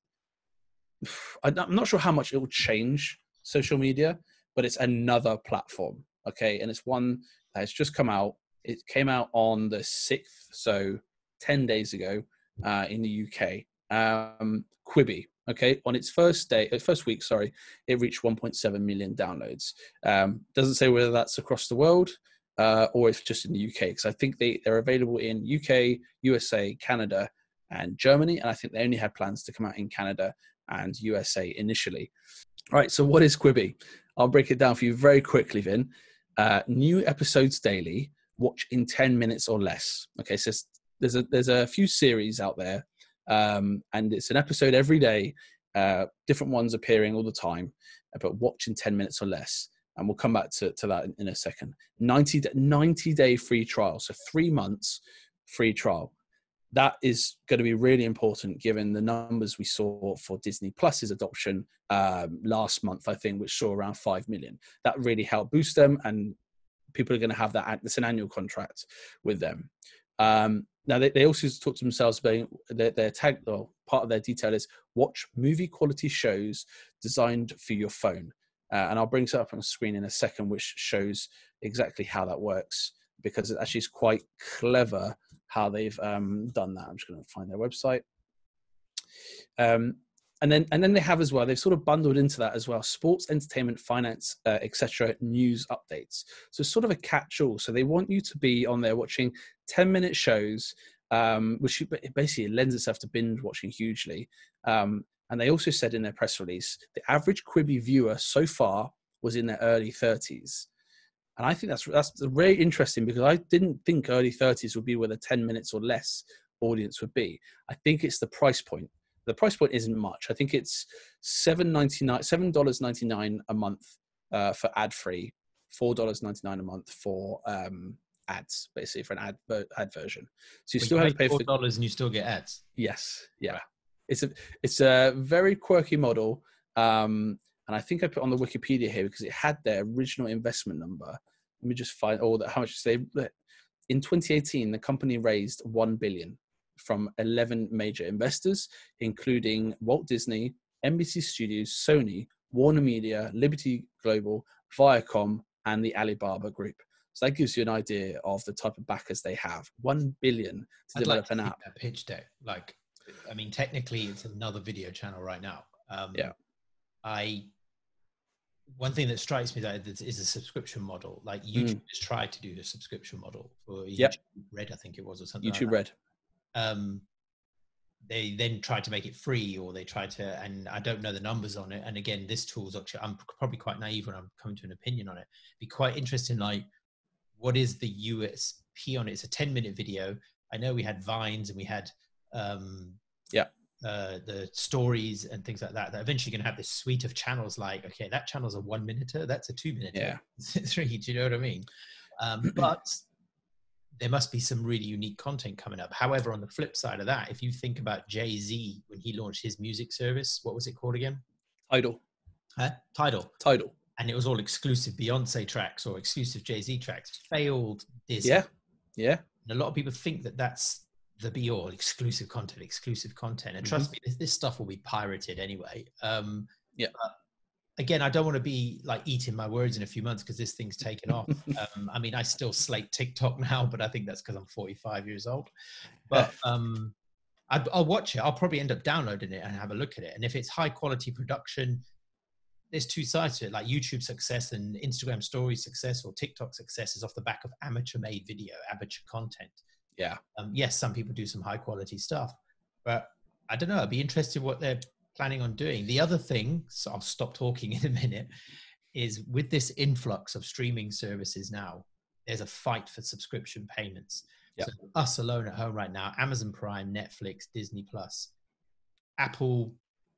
Speaker 1: I'm not sure how much it will change social media, but it's another platform, okay? And it's one that has just come out. It came out on the 6th, so 10 days ago in the UK. Quibi, okay? On its first week, it reached 1.7 million downloads. Doesn't say whether that's across the world or it's just in the UK, because I think they're available in UK, USA, Canada, and Germany, and I think they only had plans to come out in Canada and USA initially. All right, so what is Quibi? I'll break it down for you very quickly, Vin. New episodes daily, watch in 10 minutes or less. Okay, so there's a few series out there, and it's an episode every day, different ones appearing all the time, but watch in 10 minutes or less. And we'll come back to that in a second. 90-day free trial, so 3 months free trial. That is going to be really important given the numbers we saw for Disney Plus's adoption last month, I think, which saw around 5 million. That really helped boost them, and people are going to have that. It's an annual contract with them. Now, they also talk to themselves about their tag, or part of their detail is watch movie quality shows designed for your phone. And I'll bring it up on the screen in a second, which shows exactly how that works, because it actually is quite clever how they've done that. I'm just going to find their website. And then they have as well, they've sort of bundled into that as well, sports, entertainment, finance, etc., news updates. So it's sort of a catch-all. So they want you to be on there watching 10-minute shows, which basically lends itself to binge watching hugely. And they also said in their press release, the average Quibi viewer so far was in their early 30s. And I think that's very interesting, because I didn't think early 30s would be where the 10 minutes or less audience would be. I think it's the price point. The price point isn't much. I think it's $7.99 a month for ad-free, $4.99 a month for ads, basically, for an ad version. So you still have to pay
Speaker 2: $4 and you still get ads.
Speaker 1: Yes, yeah. It's a very quirky model, and I think I put on the Wikipedia here because it had their original investment number. Let me just find how much they. In 2018, the company raised $1 billion from 11 major investors, including Walt Disney, NBC Studios, Sony, Warner Media, Liberty Global, Viacom, and the Alibaba Group. So that gives you an idea of the type of backers they have. $1 billion to develop an app.
Speaker 2: That pitch deck, I mean, technically, it's another video channel right now. One thing that strikes me that is a subscription model. Like YouTube has tried to do a subscription model for YouTube Red, I think it was, or something.
Speaker 1: YouTube
Speaker 2: like that.
Speaker 1: Red.
Speaker 2: They then tried to make it free, or they tried to, and I don't know the numbers on it. And again, this tool's actually, I'm probably quite naive when I'm coming to an opinion on it. Be quite interesting, like, what is the USP on it? It's a 10-minute video. I know we had Vines and we had the stories and things like that. That eventually going to have this suite of channels. Like, okay, that channel's a 1-minuter, that's a 2-minuter.
Speaker 1: Yeah,
Speaker 2: 3. Do you know what I mean? But there must be some really unique content coming up. However, on the flip side of that, if you think about Jay-Z when he launched his music service, what was it called again?
Speaker 1: Tidal.
Speaker 2: Tidal. And it was all exclusive Beyonce tracks or exclusive Jay-Z tracks. Failed Disney.
Speaker 1: Yeah.
Speaker 2: And a lot of people think that that's the be-all, exclusive content. And trust me, this stuff will be pirated anyway. Again, I don't want to be like eating my words in a few months because this thing's taken off. I mean, I still slate TikTok now, but I think that's because I'm 45 years old. But I'll watch it. I'll probably end up downloading it and have a look at it. And if it's high quality production, there's two sides to it. Like YouTube success and Instagram stories success or TikTok success is off the back of amateur made video, amateur content.
Speaker 1: Yeah.
Speaker 2: Yes, some people do some high quality stuff, but I don't know. I'd be interested what they're planning on doing. The other thing, so I'll stop talking in a minute, is with this influx of streaming services now, there's a fight for subscription payments.
Speaker 1: Yep.
Speaker 2: So us alone at home right now, Amazon Prime, Netflix, Disney Plus, Apple,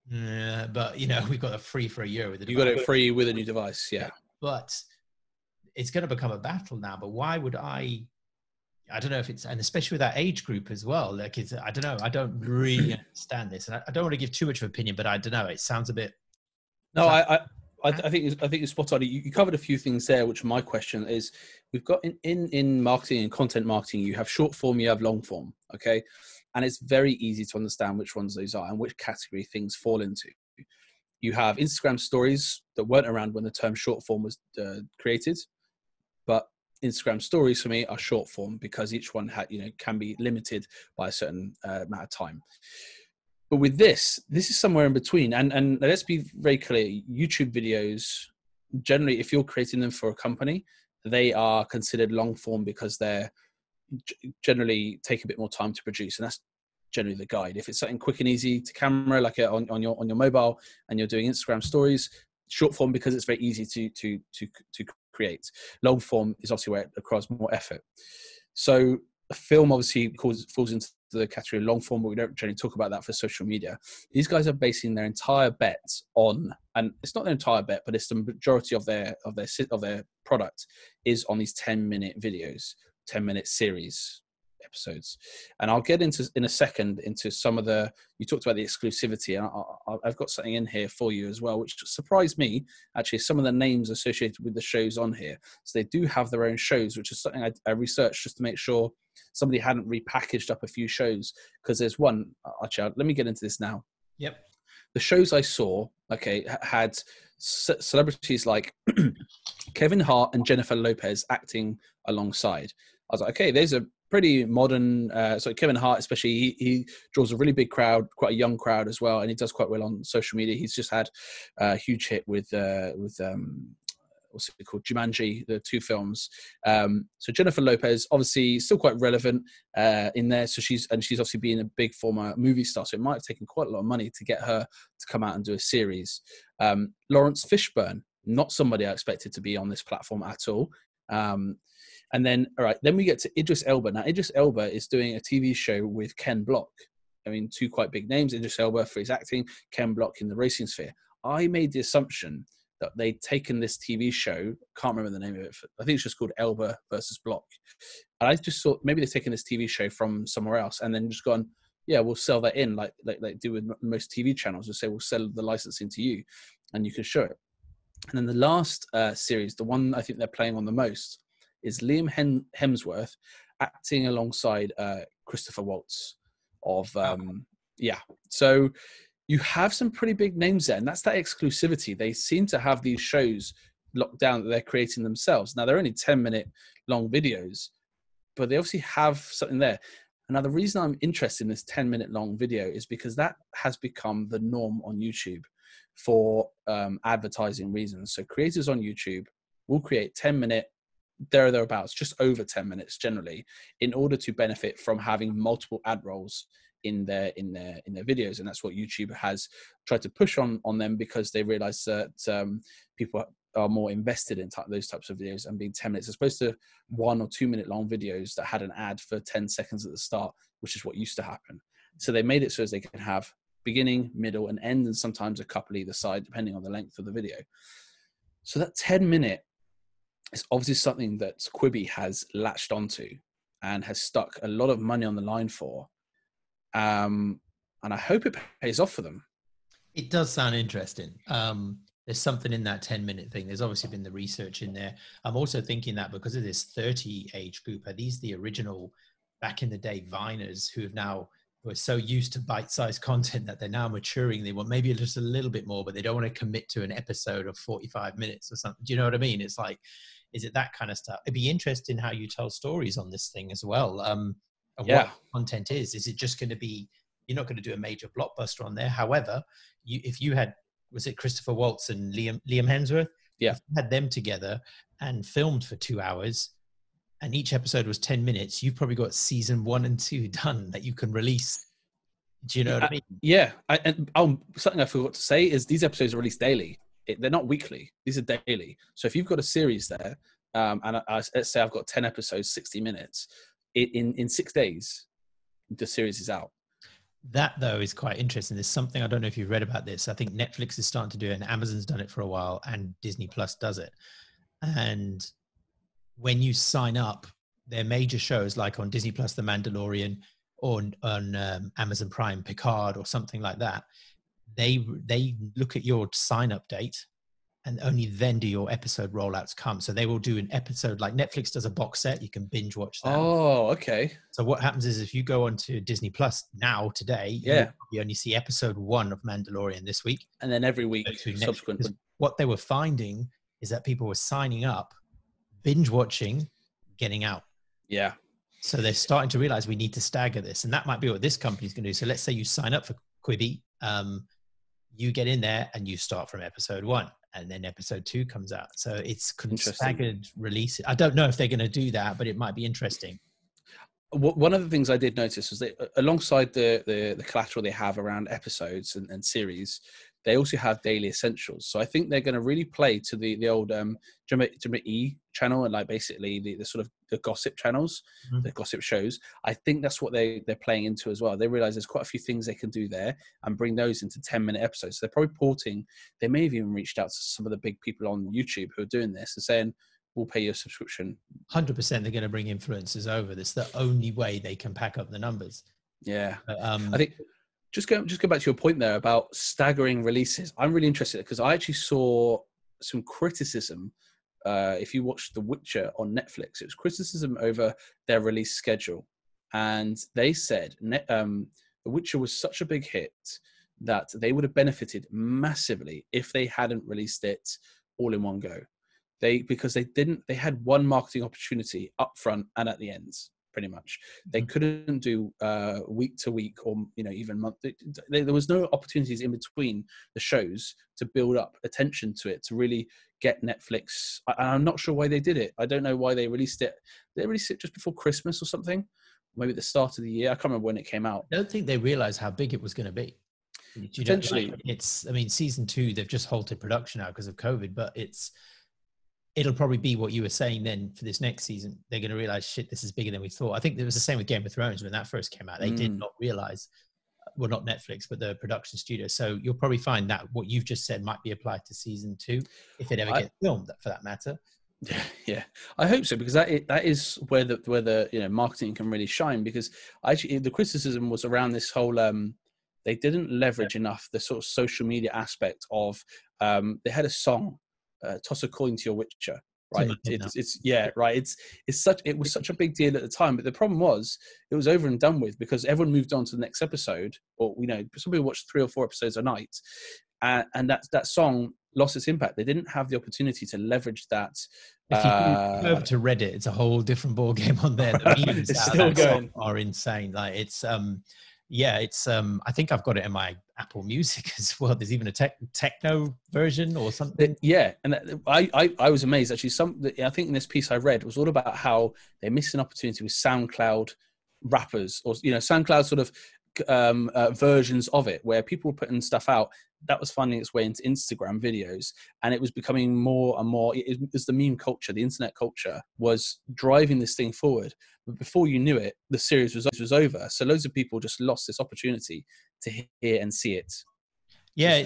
Speaker 2: but you know, we've got it free for a year with the device.
Speaker 1: You got it free with a new device, yeah.
Speaker 2: But it's going to become a battle now. But why would I don't know if it's, and especially with that age group as well, like it's, I don't know, I don't really understand this, and I don't want to give too much of an opinion, but I don't know, it sounds a bit.
Speaker 1: No, I think you're spot on. You covered a few things there, which my question is, we've got in marketing and content marketing, you have short form, you have long form, okay, and it's very easy to understand which ones those are and which category things fall into. You have Instagram stories that weren't around when the term short form was created, but Instagram stories for me are short form because each one can be limited by a certain amount of time. But with this is somewhere in between. And let's be very clear, YouTube videos, generally, if you're creating them for a company, they are considered long form because they're generally take a bit more time to produce. And that's generally the guide. If it's something quick and easy to camera, like on your mobile, and you're doing Instagram stories, short form because it's very easy to create. Long form is obviously where it requires more effort. So a film obviously falls into the category of long form, but we don't generally talk about that for social media. These guys are basing their entire bets on, and it's not their entire bet, but it's the majority of their product is on these 10-minute videos, 10-minute series episodes. And I'll get into in a second into some of you talked about the exclusivity, and I've got something in here for you as well, which surprised me actually, some of the names associated with the shows on here. So they do have their own shows, which is something I researched just to make sure somebody hadn't repackaged up a few shows, because there's one, actually, let me get into this now.
Speaker 2: Yep.
Speaker 1: The shows I saw, okay, had celebrities like Kevin Hart and Jennifer Lopez acting alongside. I was like, okay, there's a pretty modern. So Kevin Hart, especially, he draws a really big crowd, quite a young crowd as well, and he does quite well on social media. He's just had a huge hit with what's it called, Jumanji, the 2 films. So Jennifer Lopez, obviously, still quite relevant in there. So she's obviously been a big former movie star. So it might have taken quite a lot of money to get her to come out and do a series. Lawrence Fishburne, not somebody I expected to be on this platform at all. And then, all right, then we get to Idris Elba. Now, Idris Elba is doing a TV show with Ken Block. I mean, 2 quite big names, Idris Elba for his acting, Ken Block in the racing sphere. I made the assumption that they'd taken this TV show, can't remember the name of it, I think it's just called Elba versus Block. And I just thought maybe they've taken this TV show from somewhere else and then just gone, yeah, we'll sell that in like do with most TV channels. We'll say we'll sell the licensing to you and you can show it. And then the last series, the one I think they're playing on the most, is Liam Hemsworth acting alongside Christopher Waltz of, yeah. So you have some pretty big names there, and that's that exclusivity. They seem to have these shows locked down that they're creating themselves. Now, they're only 10-minute long videos, but they obviously have something there. And now the reason I'm interested in this 10-minute long video is because that has become the norm on YouTube for advertising reasons. So creators on YouTube will create 10-minute, thereabouts, just over 10 minutes generally, in order to benefit from having multiple ad rolls in their videos. And that's what YouTube has tried to push on them, because they realize that people are more invested in those types of videos and being 10 minutes as opposed to 1 or 2 minute long videos that had an ad for 10 seconds at the start, which is what used to happen. So they made it so as they can have beginning, middle, and end, and sometimes a couple either side, depending on the length of the video. So that 10-minute is obviously something that Quibi has latched onto and has stuck a lot of money on the line for. And I hope it pays off for them.
Speaker 2: It does sound interesting. There's something in that 10-minute thing. There's obviously been the research in there. I'm also thinking that because of this 30 age group, are these the original back in the day Viners who are so used to bite-sized content that they're now maturing? They want maybe just a little bit more, but they don't want to commit to an episode of 45 minutes or something. Do you know what I mean? It's like, is it that kind of stuff? It'd be interesting how you tell stories on this thing as well. What content is it just going to be, you're not going to do a major blockbuster on there. However, if you had, was it Christopher Waltz and Liam Hemsworth?
Speaker 1: Yeah.
Speaker 2: If you had them together and filmed for 2 hours and each episode was 10 minutes, you've probably got season 1 and 2 done that you can release. Do you know what I mean?
Speaker 1: Yeah. Something I forgot to say is these episodes are released daily. They're not weekly. These are daily. So if you've got a series there, and let's say I've got 10 episodes, 60 minutes, in 6 days, the series is out.
Speaker 2: That, though, is quite interesting. There's something, I don't know if you've read about this. I think Netflix is starting to do it, and Amazon's done it for a while, and Disney Plus does it. And when you sign up, their major shows like on Disney Plus, The Mandalorian, or on Amazon Prime, Picard, or something like that, they look at your sign-up date, and only then do your episode rollouts come. So they will do an episode, like Netflix does a box set, you can binge watch that.
Speaker 1: Oh, okay.
Speaker 2: So what happens is if you go onto Disney Plus now, today, you only see episode 1 of Mandalorian this week.
Speaker 1: And then every week subsequently.
Speaker 2: What they were finding is that people were signing up, binge watching, getting out.
Speaker 1: Yeah.
Speaker 2: So they're starting to realize we need to stagger this. And that might be what this company's going to do. So let's say you sign up for Quibi, you get in there and you start from episode 1. And then episode 2 comes out. So it's staggered release. I don't know if they're going to do that, but it might be interesting.
Speaker 1: One of the things I did notice was that alongside the collateral they have around episodes and series, they also have daily essentials. So I think they're going to really play to the old E channel and like basically the sort of the gossip channels, the gossip shows. I think that's what they're playing into as well. They realize there's quite a few things they can do there and bring those into 10-minute episodes. So they're probably porting. They may have even reached out to some of the big people on YouTube who are doing this and saying, we'll pay you a subscription.
Speaker 2: 100% they're going to bring influencers over. That's the only way they can pack up the numbers.
Speaker 1: Yeah. I think just go back to your point there about staggering releases. I'm really interested because I actually saw some criticism. If you watch The Witcher on Netflix, it was criticism over their release schedule. And they said The Witcher was such a big hit that they would have benefited massively if they hadn't released it all in one go. Because they had one marketing opportunity up front and at the ends, pretty much. They couldn't do week to week or even month. There was no opportunities in between the shows to build up attention to it, to really get Netflix. I'm not sure why they did it. I don't know why they released it. They released it just before Christmas or something, maybe at the start of the year. I can't remember when it came out.
Speaker 2: I don't think they realized how big it was going to be.
Speaker 1: Potentially,
Speaker 2: season 2, they've just halted production now because of COVID, but it'll probably be what you were saying then for this next season. They're going to realize, shit, this is bigger than we thought. I think it was the same with Game of Thrones when that first came out. They did not realize, well, not Netflix, but the production studio. So you'll probably find that what you've just said might be applied to season 2, if it ever gets filmed, for that matter.
Speaker 1: Yeah, I hope so, because that is where the marketing can really shine. Because actually, the criticism was around this whole they didn't leverage enough the sort of social media aspect of they had a song, toss a coin to your Witcher, right? It was such a big deal at the time, but the problem was it was over and done with because everyone moved on to the next episode, or some people watched 3 or 4 episodes a night, and that song lost its impact. They didn't have the opportunity to leverage that.
Speaker 2: If you go over to Reddit, it's a whole different ball game on there. The memes
Speaker 1: it's still going
Speaker 2: are insane. Like it's I think I've got it in my Apple Music as well. There's even a techno version or something.
Speaker 1: Yeah, and I was amazed actually. I think in this piece I read was all about how they missed an opportunity with SoundCloud rappers, or SoundCloud sort of versions of it, where people were putting stuff out that was finding its way into Instagram videos, and it was becoming more and more. It was the meme culture, the internet culture was driving this thing forward. But before you knew it, the series was over. So loads of people just lost this opportunity to hear and see it.
Speaker 2: Yeah,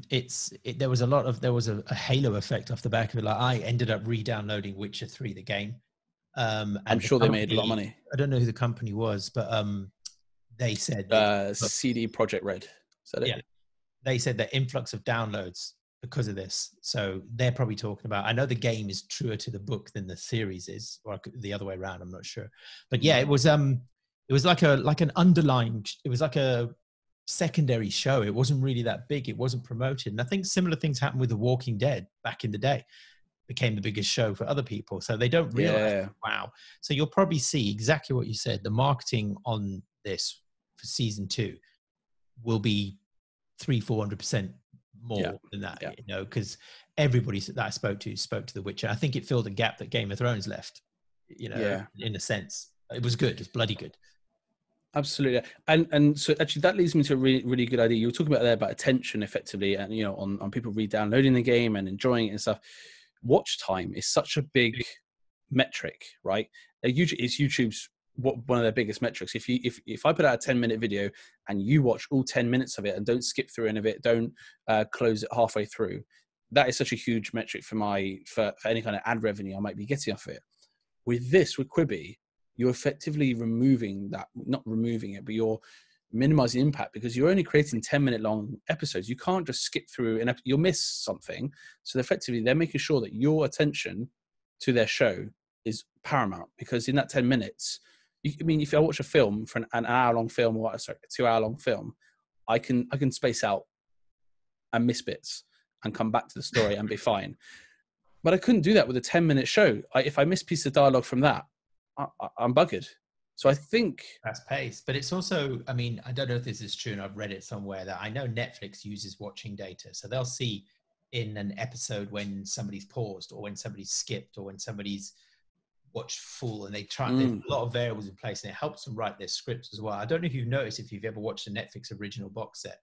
Speaker 2: there was a halo effect off the back of it. Like I ended up re-downloading Witcher 3, the game. And
Speaker 1: I'm sure they made a lot of money.
Speaker 2: I don't know who the company was, but they said
Speaker 1: CD Projekt Red.
Speaker 2: Yeah, they said that influx of downloads because of this. So they're probably talking about. I know the game is truer to the book than the series is, or the other way around. I'm not sure, but yeah, it was like an underlying. It was like a secondary show. It wasn't really that big. It wasn't promoted, and I think similar things happened with The Walking Dead back in the day. Became the biggest show for other people, so they don't realize. Wow. So you'll probably see exactly what you said. The marketing on this for season 2 will be 300-400% more than that, because everybody that I spoke to The Witcher. I think it filled a gap that Game of Thrones left, in a sense. It was good. It was bloody good.
Speaker 1: Absolutely. And so actually that leads me to a really, really good idea. You were talking about attention effectively, and, on people re-downloading the game and enjoying it and stuff. Watch time is such a big metric, right? It's YouTube's one of their biggest metrics. If I put out a 10-minute video and you watch all 10 minutes of it and don't skip through any of it, don't close it halfway through, that is such a huge metric for any kind of ad revenue I might be getting off it. With Quibi, you're effectively removing that, not removing it, but you're minimizing impact because you're only creating 10-minute long episodes. You can't just skip through and you'll miss something. So effectively, they're making sure that your attention to their show is paramount, because in that 10 minutes, if I watch a film for an hour-long film, or a 2-hour-long film, I can space out and miss bits and come back to the story and be fine. But I couldn't do that with a 10-minute show. If I miss a piece of dialogue from that, I'm buggered. So I think
Speaker 2: that's pace, but it's also, I don't know if this is true, and I've read it somewhere that I know Netflix uses watching data. So they'll see in an episode when somebody's paused, or when somebody's skipped, or when somebody's watched full, and they try. There's a lot of variables in place, and it helps them write their scripts as well. I don't know if you've noticed, if you've ever watched a Netflix original box set,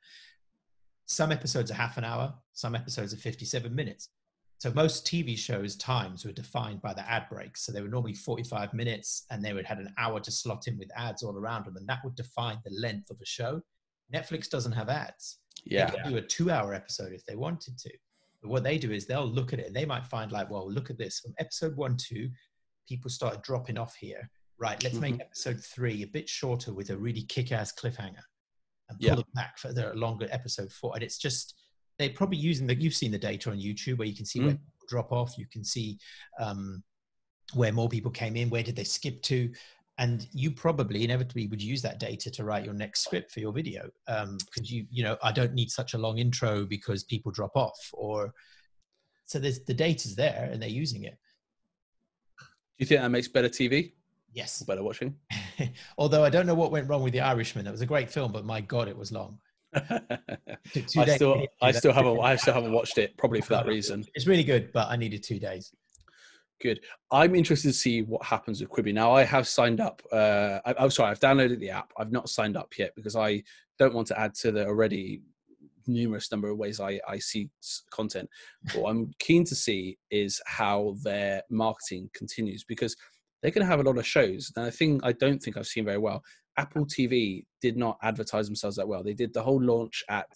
Speaker 2: some episodes are half an hour, some episodes are 57 minutes. So most TV shows' times were defined by the ad breaks. So they were normally 45 minutes, and they would have an hour to slot in with ads all around them, and that would define the length of a show. Netflix doesn't have ads.
Speaker 1: Yeah.
Speaker 2: They can do a 2-hour episode if they wanted to. But what they do is they'll look at it, and they might find look at this. From episode 1, 2, people started dropping off here. Right, let's make episode 3 a bit shorter with a really kick-ass cliffhanger, and pull it back for the longer episode 4. And it's just, they're probably using you've seen the data on YouTube where you can see where people drop off. You can see where more people came in. Where did they skip to? And you probably inevitably would use that data to write your next script for your video. Because I don't need such a long intro because people drop off, so the data's there and they're using it.
Speaker 1: Do you think that makes better TV?
Speaker 2: Yes.
Speaker 1: Or better watching?
Speaker 2: Although I don't know what went wrong with The Irishman. That was a great film, but my God, it was long. Took 2 days.
Speaker 1: I still haven't watched it, probably for that reason.
Speaker 2: It's really good, but I needed 2 days.
Speaker 1: Good. I'm interested to see what happens with Quibi. Now, I have signed up. I've downloaded the app. I've not signed up yet because I don't want to add to the already numerous number of ways I see content. What I'm keen to see is how their marketing continues, because they're going to have a lot of shows. And I don't think I've seen very well. Apple TV did not advertise themselves that well. They did the whole launch at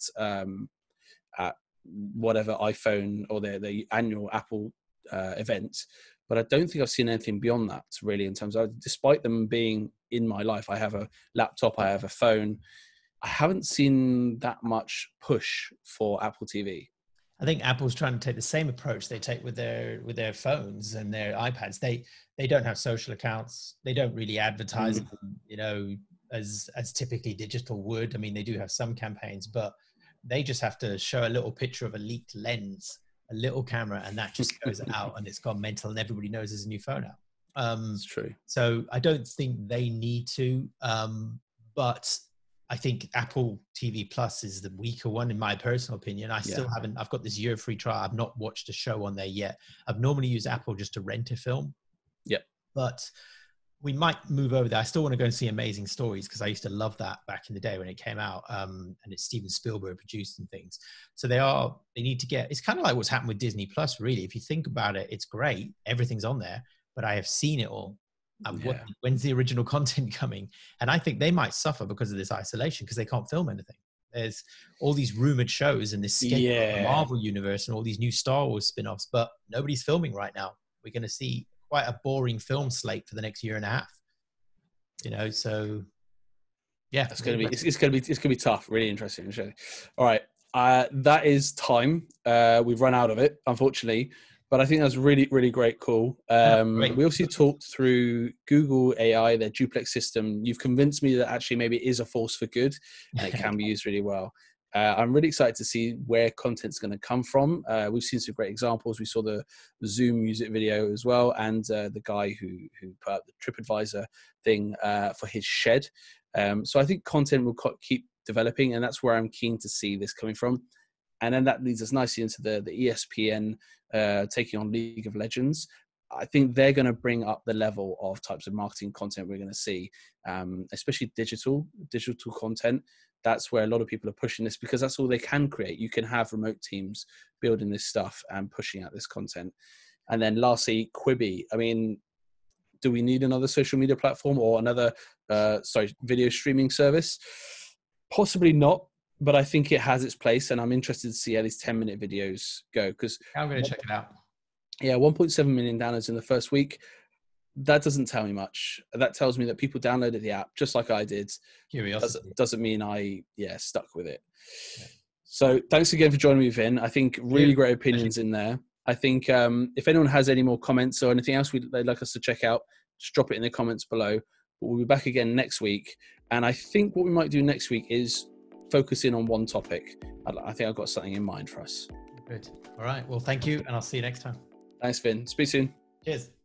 Speaker 1: whatever iPhone or their annual Apple event, but I don't think I've seen anything beyond that really, in terms of, despite them being in my life. I have a laptop, I have a phone. I haven't seen that much push for Apple TV.
Speaker 2: I think Apple's trying to take the same approach they take with their phones and their iPads. They don't have social accounts. They don't really advertise them, as typically digital would. I mean, they do have some campaigns, but they just have to show a little picture of a leaked lens, a little camera, and that just goes out and it's gone mental and everybody knows there's a new phone out.
Speaker 1: It's true.
Speaker 2: So I don't think they need to, but I think Apple TV Plus is the weaker one, in my personal opinion. I've got this year free trial. I've not watched a show on there yet. I've normally used Apple just to rent a film.
Speaker 1: Yep.
Speaker 2: But we might move over there. I still want to go and see Amazing Stories because I used to love that back in the day when it came out. And it's Steven Spielberg produced and things. So they need to get, it's kind of like what's happened with Disney Plus, really. If you think about it, it's great. Everything's on there, but I have seen it all. When's the original content coming? And I think they might suffer because of this isolation because they can't film anything. There's all these rumored shows in this schedule of the Marvel universe and all these new Star Wars spin-offs, but nobody's filming right now. We're going to see quite a boring film slate for the next year and a half. So yeah,
Speaker 1: it's going to be tough. Really interesting. All right. That is time. We've run out of it, unfortunately. But I think that's really, really great call.
Speaker 2: Great.
Speaker 1: We obviously talked through Google AI, their Duplex system. You've convinced me that actually maybe it is a force for good and it can be used really well. I'm really excited to see where content's going to come from. We've seen some great examples. We saw the Zoom music video as well, and the guy who put up the TripAdvisor thing for his shed. So I think content will keep developing, and that's where I'm keen to see this coming from. And then that leads us nicely into the ESPN taking on League of Legends. I think they're going to bring up the level of types of marketing content we're going to see, especially digital content. That's where a lot of people are pushing this because that's all they can create. You can have remote teams building this stuff and pushing out this content. And then lastly, Quibi. I mean, do we need another social media platform or another video streaming service? Possibly not. But I think it has its place, and I'm interested to see how these 10-minute videos go. Because
Speaker 2: I'm going to check it out.
Speaker 1: Yeah, 1.7 million downloads in the first week. That doesn't tell me much. That tells me that people downloaded the app just like I did.
Speaker 2: Curiosity.
Speaker 1: Doesn't mean I stuck with it. Yeah. So thanks again for joining me, Vin. I think really great opinions in there. I think if anyone has any more comments or anything else they'd like us to check out, just drop it in the comments below. But we'll be back again next week. And I think what we might do next week is focus in on one topic. I think I've got something in mind for us.
Speaker 2: Good. All right. Well, thank you, and I'll see you next time.
Speaker 1: Thanks, Vin. Speak soon.
Speaker 2: Cheers.